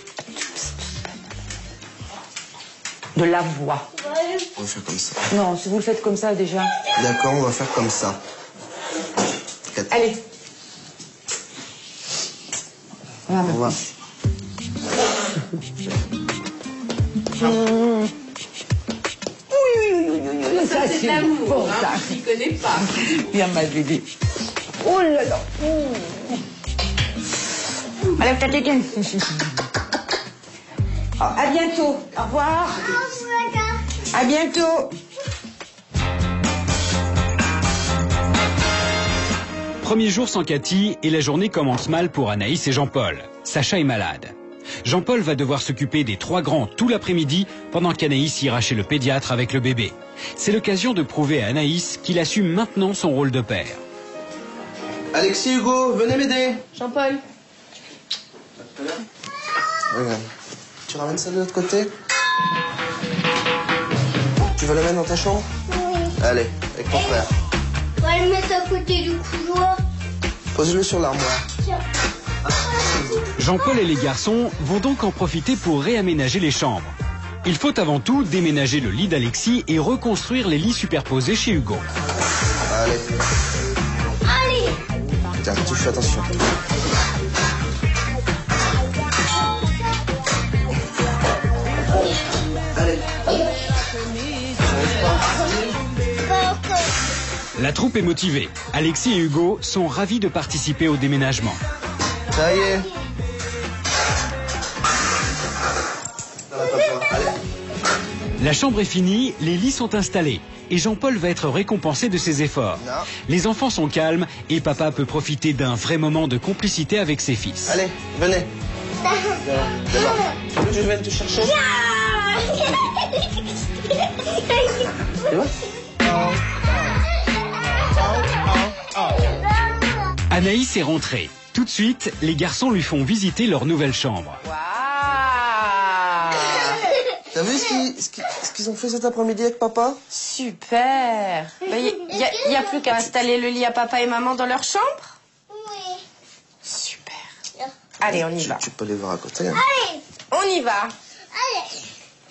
de la voix. On va faire comme ça. Non, si vous le faites comme ça déjà. D'accord, on va faire comme ça. Allez. Voilà, On va. Oui, ça c'est bon, ça. Je ne connais pas. Viens, ma bébé. Oh là là. Allez, ta tétine. À bientôt. Au revoir. À bientôt. Premier jour sans Cathy et la journée commence mal pour Anaïs et Jean-Paul. Sacha est malade. Jean-Paul va devoir s'occuper des 3 grands tout l'après-midi pendant qu'Anaïs ira chez le pédiatre avec le bébé. C'est l'occasion de prouver à Anaïs qu'il assume maintenant son rôle de père. Alexis, Hugo, venez m'aider. Jean-Paul. Regarde. Tu ramènes ça de l'autre côté? Tu vas la mettre dans ta chambre? Oui. Allez, avec ton frère. On va le mettre à côté du couloir. Pose-le sur l'armoire. Tiens. Jean-Paul et les garçons vont donc en profiter pour réaménager les chambres. Il faut avant tout déménager le lit d'Alexis et reconstruire les lits superposés chez Hugo. Allez. Allez. Tiens, tu fais attention. Allez. La troupe est motivée. Alexis et Hugo sont ravis de participer au déménagement. Ça y est. Allez. La chambre est finie, les lits sont installés et Jean-Paul va être récompensé de ses efforts. Non. Les enfants sont calmes et papa peut profiter d'un vrai moment de complicité avec ses fils. Allez, venez. D'abord, tu veux que je vienne te chercher? Tu vois? Anaïs est rentrée. Tout de suite, les garçons lui font visiter leur nouvelle chambre. Waouh! T'as vu ce qu'ils ont fait cet après-midi avec papa? Super. Il y a plus qu'à installer le lit à papa et maman dans leur chambre? Oui. Super. Allez, on y va. Tu peux les voir à côté. Hein. Allez. On y va. Allez.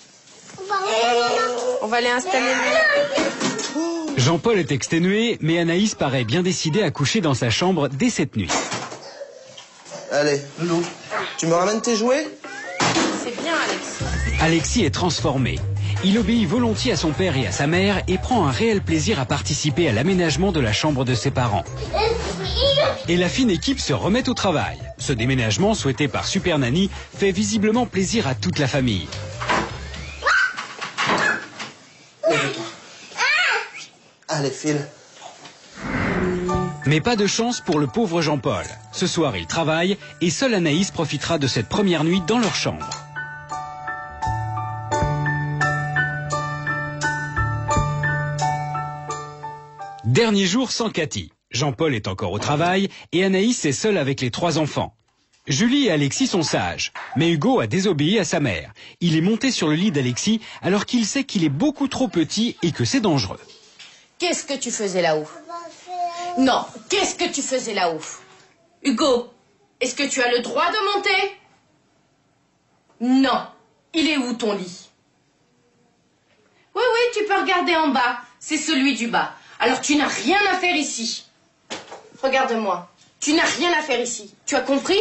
On va aller installer le lit. Jean-Paul est exténué, mais Anaïs paraît bien décidée à coucher dans sa chambre dès cette nuit. Allez, Loulou, tu me ramènes tes jouets? C'est bien, Alexis. Alexis est transformé. Il obéit volontiers à son père et à sa mère et prend un réel plaisir à participer à l'aménagement de la chambre de ses parents. Et la fine équipe se remet au travail. Ce déménagement, souhaité par Super Nanny, fait visiblement plaisir à toute la famille. Allez, file. Mais pas de chance pour le pauvre Jean-Paul. Ce soir, il travaille et seule Anaïs profitera de cette première nuit dans leur chambre. Dernier jour sans Cathy. Jean-Paul est encore au travail et Anaïs est seule avec les 3 enfants. Julie et Alexis sont sages, mais Hugo a désobéi à sa mère. Il est monté sur le lit d'Alexis alors qu'il sait qu'il est beaucoup trop petit et que c'est dangereux. Qu'est-ce que tu faisais là-haut? Non, qu'est-ce que tu faisais là-haut? Hugo, est-ce que tu as le droit de monter? Non. Il est où ton lit? Oui, tu peux regarder en bas. C'est celui du bas. Alors tu n'as rien à faire ici. Regarde-moi. Tu n'as rien à faire ici. Tu as compris?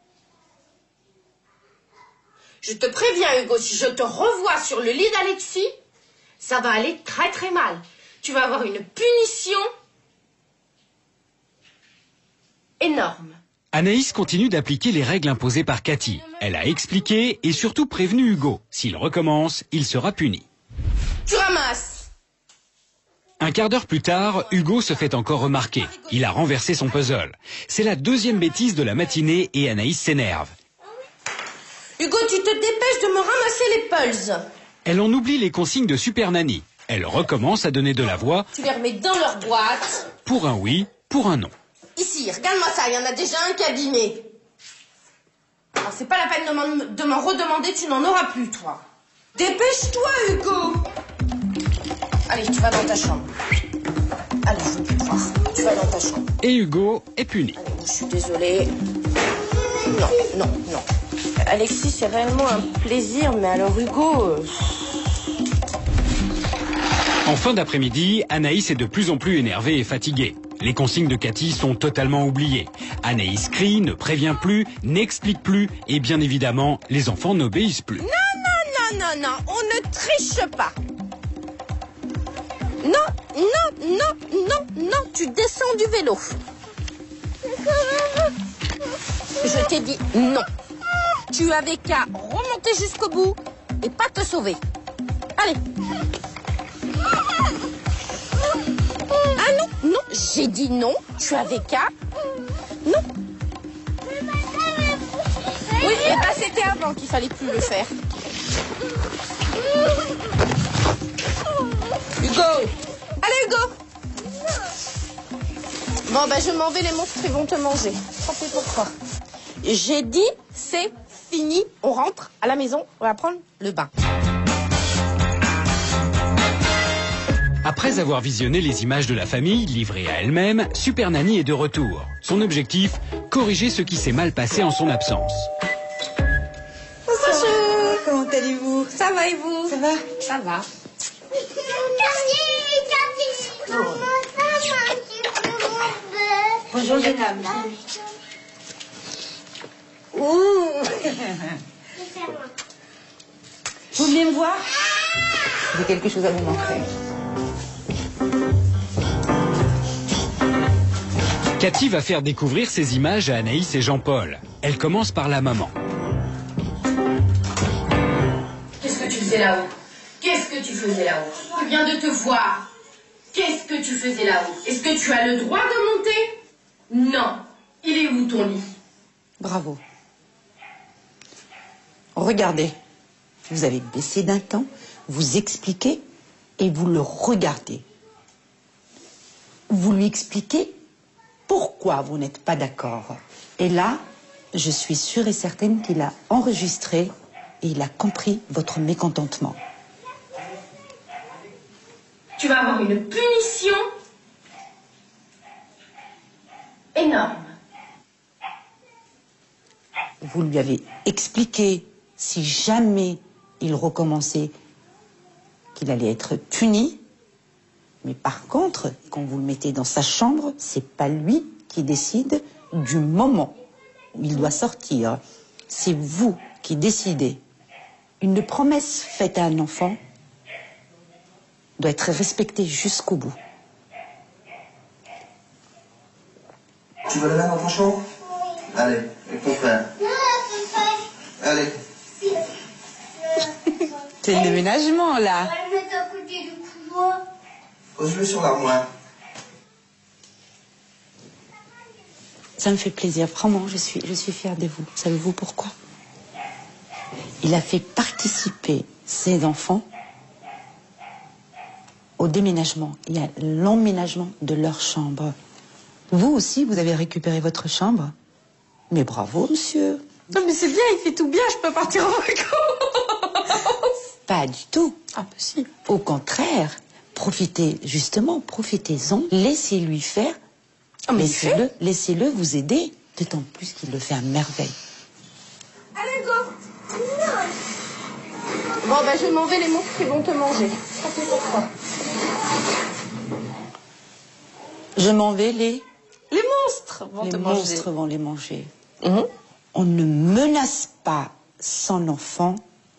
Je te préviens, Hugo, si je te revois sur le lit d'Alexis, ça va aller très très mal. Tu vas avoir une punition énorme. Anaïs continue d'appliquer les règles imposées par Cathy. Elle a expliqué et surtout prévenu Hugo. S'il recommence, il sera puni. Tu ramasses. Un quart d'heure plus tard, Hugo se fait encore remarquer. Il a renversé son puzzle. C'est la 2e bêtise de la matinée et Anaïs s'énerve. Hugo, tu te dépêches de me ramasser les puzzles. Elle en oublie les consignes de Super Nanny. Elle recommence à donner de la voix. Tu les remets dans leur boîte. Pour un oui, pour un non. Ici, regarde-moi ça, il y en a déjà un qui est abîmé. Alors, c'est pas la peine de m'en redemander, tu n'en auras plus, toi. Dépêche-toi, Hugo. Allez, tu vas dans ta chambre. Allez, je veux plus te voir. Tu vas dans ta chambre. Et Hugo est puni. Allez, je suis désolée. Non. Alexis, c'est réellement un plaisir, mais alors Hugo... En fin d'après-midi, Anaïs est de plus en plus énervée et fatiguée. Les consignes de Cathy sont totalement oubliées. Anaïs crie, ne prévient plus, n'explique plus et bien évidemment, les enfants n'obéissent plus. Non, on ne triche pas. Non, tu descends du vélo. Je t'ai dit non. Tu avais qu'à remonter jusqu'au bout et pas te sauver. Allez. Ah non, j'ai dit non. Tu avais qu'à... Non. Oui, c'était avant. longtemps qu'il fallait plus le faire. Hugo! Allez, Hugo! Bon, ben, je m'en vais, les monstres, ils vont te manger. Tant pis pour toi. J'ai dit, c'est fini. On rentre à la maison, on va prendre le bain. Après avoir visionné les images de la famille livrées à elle-même, Super Nanny est de retour. Son objectif, corriger ce qui s'est mal passé en son absence. Bonjour, comment allez-vous? Ça va et vous? Ça va? Ça va. Bonjour, jeune homme. Ouh. Vous venez me voir? J'ai quelque chose à vous montrer. Cathy va faire découvrir ces images à Anaïs et Jean-Paul. Elle commence par la maman. Qu'est-ce que tu faisais là-haut? Qu'est-ce que tu faisais là-haut? Je viens de te voir. Qu'est-ce que tu faisais là-haut? Est-ce que tu as le droit de monter? Non. Il est où ton lit? Bravo. Regardez. Vous avez baissé d'un ton, vous expliquez et vous le regardez. Vous lui expliquez pourquoi vous n'êtes pas d'accord. Et là, je suis sûre et certaine qu'il a enregistré et il a compris votre mécontentement. Tu vas avoir une punition énorme. Vous lui avez expliqué, si jamais il recommençait, qu'il allait être puni. Mais par contre, quand vous le mettez dans sa chambre, c'est pas lui qui décide du moment où il doit sortir. C'est vous qui décidez. Une promesse faite à un enfant doit être respectée jusqu'au bout. Tu veux la mettre dans ton chambre? Allez, avec ton frère. Allez. C'est le déménagement, là. Pose-le sur l'armoire. Ça me fait plaisir, vraiment, je suis fière de vous. Savez-vous pourquoi? Il a fait participer ses enfants au déménagement et à l'emménagement de leur chambre. Vous aussi, vous avez récupéré votre chambre? Mais bravo, monsieur. Non, mais c'est bien, il fait tout bien, je peux partir en vacances. Pas du tout. Ah, bah si. Au contraire, profitez-en, laissez-lui faire. Oh, mais Laissez-le vous aider, d'autant plus qu'il le fait à merveille. Allez, go. Bon, ben, je m'en vais, les monstres, ils vont te manger. Ça fait pour toi. Je m'en vais, les monstres vont te manger. monstres vont les manger. Mhm. On ne menace pas son enfant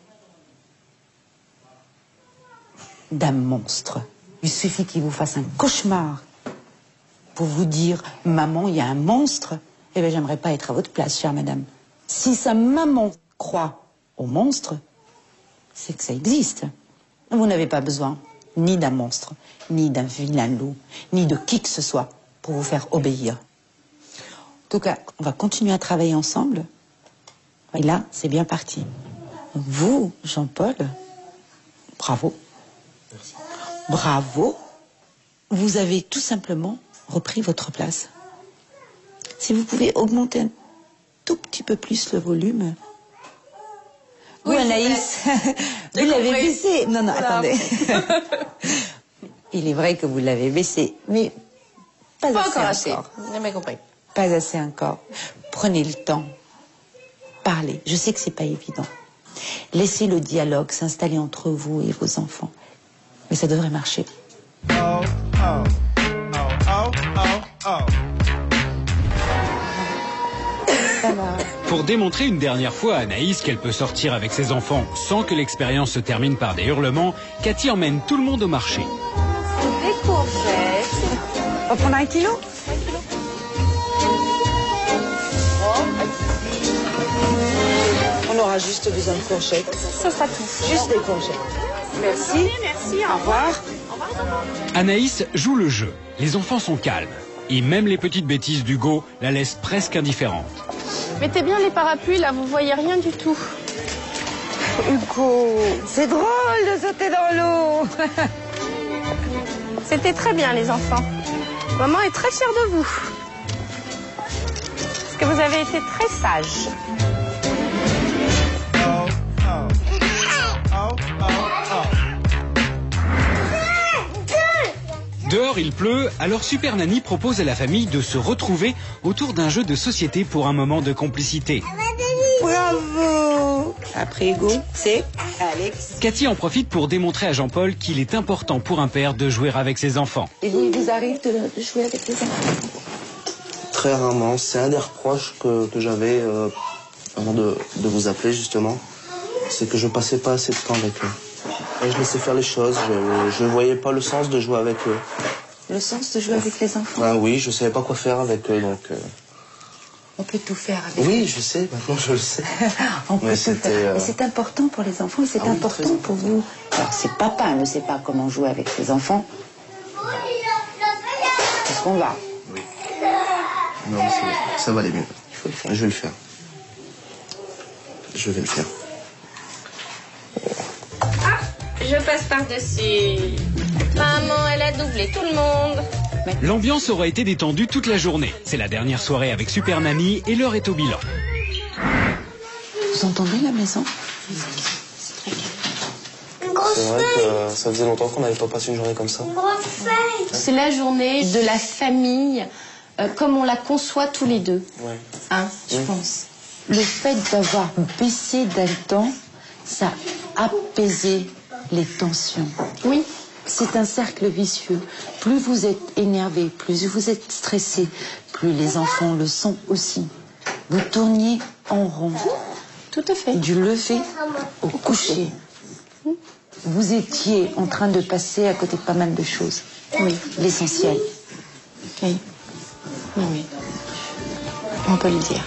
d'un monstre. Il suffit qu'il vous fasse un cauchemar pour vous dire « Maman, il y a un monstre ». Eh bien, j'aimerais pas être à votre place, chère madame. Si sa maman croit au monstre, c'est que ça existe. Vous n'avez pas besoin ni d'un monstre, ni d'un vilain loup, ni de qui que ce soit pour vous faire obéir. En tout cas, on va continuer à travailler ensemble. Et là, c'est bien parti. Vous, Jean-Paul, bravo. Merci. Bravo. Vous avez tout simplement repris votre place. Si vous pouvez augmenter un tout petit peu plus le volume. Vous, Oui, Anaïs, vous l'avez baissé. Non, attendez. Il est vrai que vous l'avez baissé, mais pas assez encore. J'ai bien compris. Pas assez encore. Prenez le temps. Parlez. Je sais que c'est pas évident. Laissez le dialogue s'installer entre vous et vos enfants. Mais ça devrait marcher. Oh, oh, oh, oh, oh, oh. Ça va. Pour démontrer une dernière fois à Anaïs qu'elle peut sortir avec ses enfants sans que l'expérience se termine par des hurlements, Cathy emmène tout le monde au marché. Des courgettes. On va prendre 1 kilo? On aura juste besoin de courgettes. Ça sera tout. Juste des courgettes. Merci. Merci, Au revoir. Anaïs joue le jeu. Les enfants sont calmes. Et même les petites bêtises d'Hugo la laissent presque indifférente. Mettez bien les parapluies, là, vous voyez rien du tout. Hugo, c'est drôle de sauter dans l'eau. C'était très bien, les enfants. Maman est très fière de vous. Parce que vous avez été très sages. Dehors, il pleut, alors Super Nanny propose à la famille de se retrouver autour d'un jeu de société pour un moment de complicité. Bravo. Après Hugo, c'est Alex. Cathy en profite pour démontrer à Jean-Paul qu'il est important pour un père de jouer avec ses enfants. Et vous, il vous arrive de jouer avec les enfants? Très rarement. C'est un des reproches que j'avais avant de vous appeler, justement. C'est que je passais pas assez de temps avec eux. Et je laissais faire les choses. Je voyais pas le sens de jouer avec eux. Le sens de jouer avec les enfants? Ben oui, je savais pas quoi faire avec eux, donc... On peut tout faire avec eux. Oui, je sais, maintenant je le sais. On peut tout faire. Et c'est important pour les enfants et c'est important pour vous. Alors si papa ne sait pas comment jouer avec ses enfants, est-ce qu'on va? Oui. Non, ça va aller mieux. Il faut le faire. Je vais le faire. Je vais le faire. Je passe par-dessus. Maman, elle a doublé tout le monde. L'ambiance aura été détendue toute la journée. C'est la dernière soirée avec Super Nanny et l'heure est au bilan. Vous entendez la maison? C'est vrai que ça faisait longtemps qu'on n'avait pas passé une journée comme ça. C'est la journée de la famille, comme on la conçoit tous les deux. Ouais. Hein, je pense. Le fait d'avoir baissé d'un temps, ça a apaisé les tensions. Oui. C'est un cercle vicieux. Plus vous êtes énervé, plus vous êtes stressé, plus les enfants le sont aussi. Vous tourniez en rond. Tout à fait. Du lever au coucher. Vous étiez en train de passer à côté de pas mal de choses. Oui. L'essentiel. Oui. Oui, oui. On peut le dire.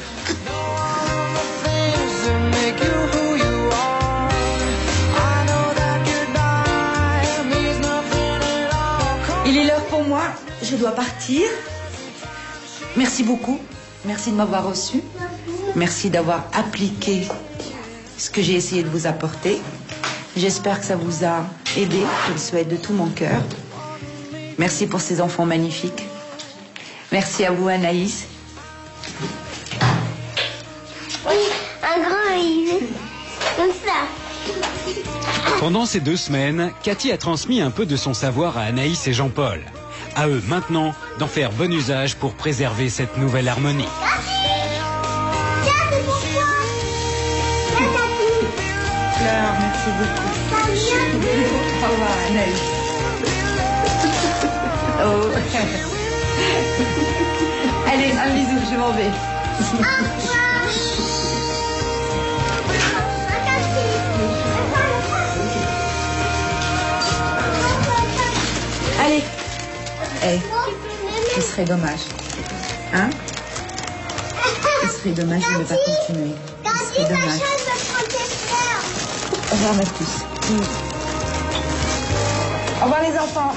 Il est l'heure pour moi, je dois partir. Merci beaucoup, merci de m'avoir reçu. Merci d'avoir appliqué ce que j'ai essayé de vous apporter. J'espère que ça vous a aidé, je le souhaite de tout mon cœur. Merci pour ces enfants magnifiques. Merci à vous Anaïs. Oui, un grand livre. Comme ça. Pendant ces 2 semaines, Cathy a transmis un peu de son savoir à Anaïs et Jean-Paul. À eux maintenant d'en faire bon usage pour préserver cette nouvelle harmonie. Tiens, c'est pour toi. Tiens, Cathy. Fleur, merci beaucoup. Ça vient. Au revoir Anaïs. Oh. Allez, un bisou, je m'en vais. Au revoir. Allez. Eh, ce serait dommage. Hein? Ce serait dommage de ne pas continuer. Ce serait dommage. Au revoir ma puce. Au revoir les enfants.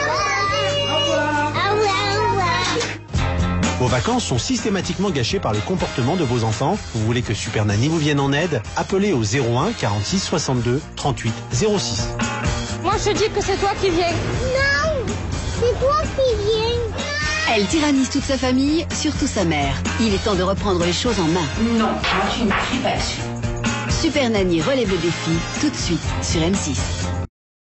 Vos vacances sont systématiquement gâchées par le comportement de vos enfants. Vous voulez que Super Nanny vous vienne en aide? Appelez au 01 46 62 38 06. Moi, je dis que c'est toi qui viens. Non, c'est toi qui viens. Elle tyrannise toute sa famille, surtout sa mère. Il est temps de reprendre les choses en main. Non, moi je ne crie pas dessus. Super Nanny relève le défi tout de suite sur M6.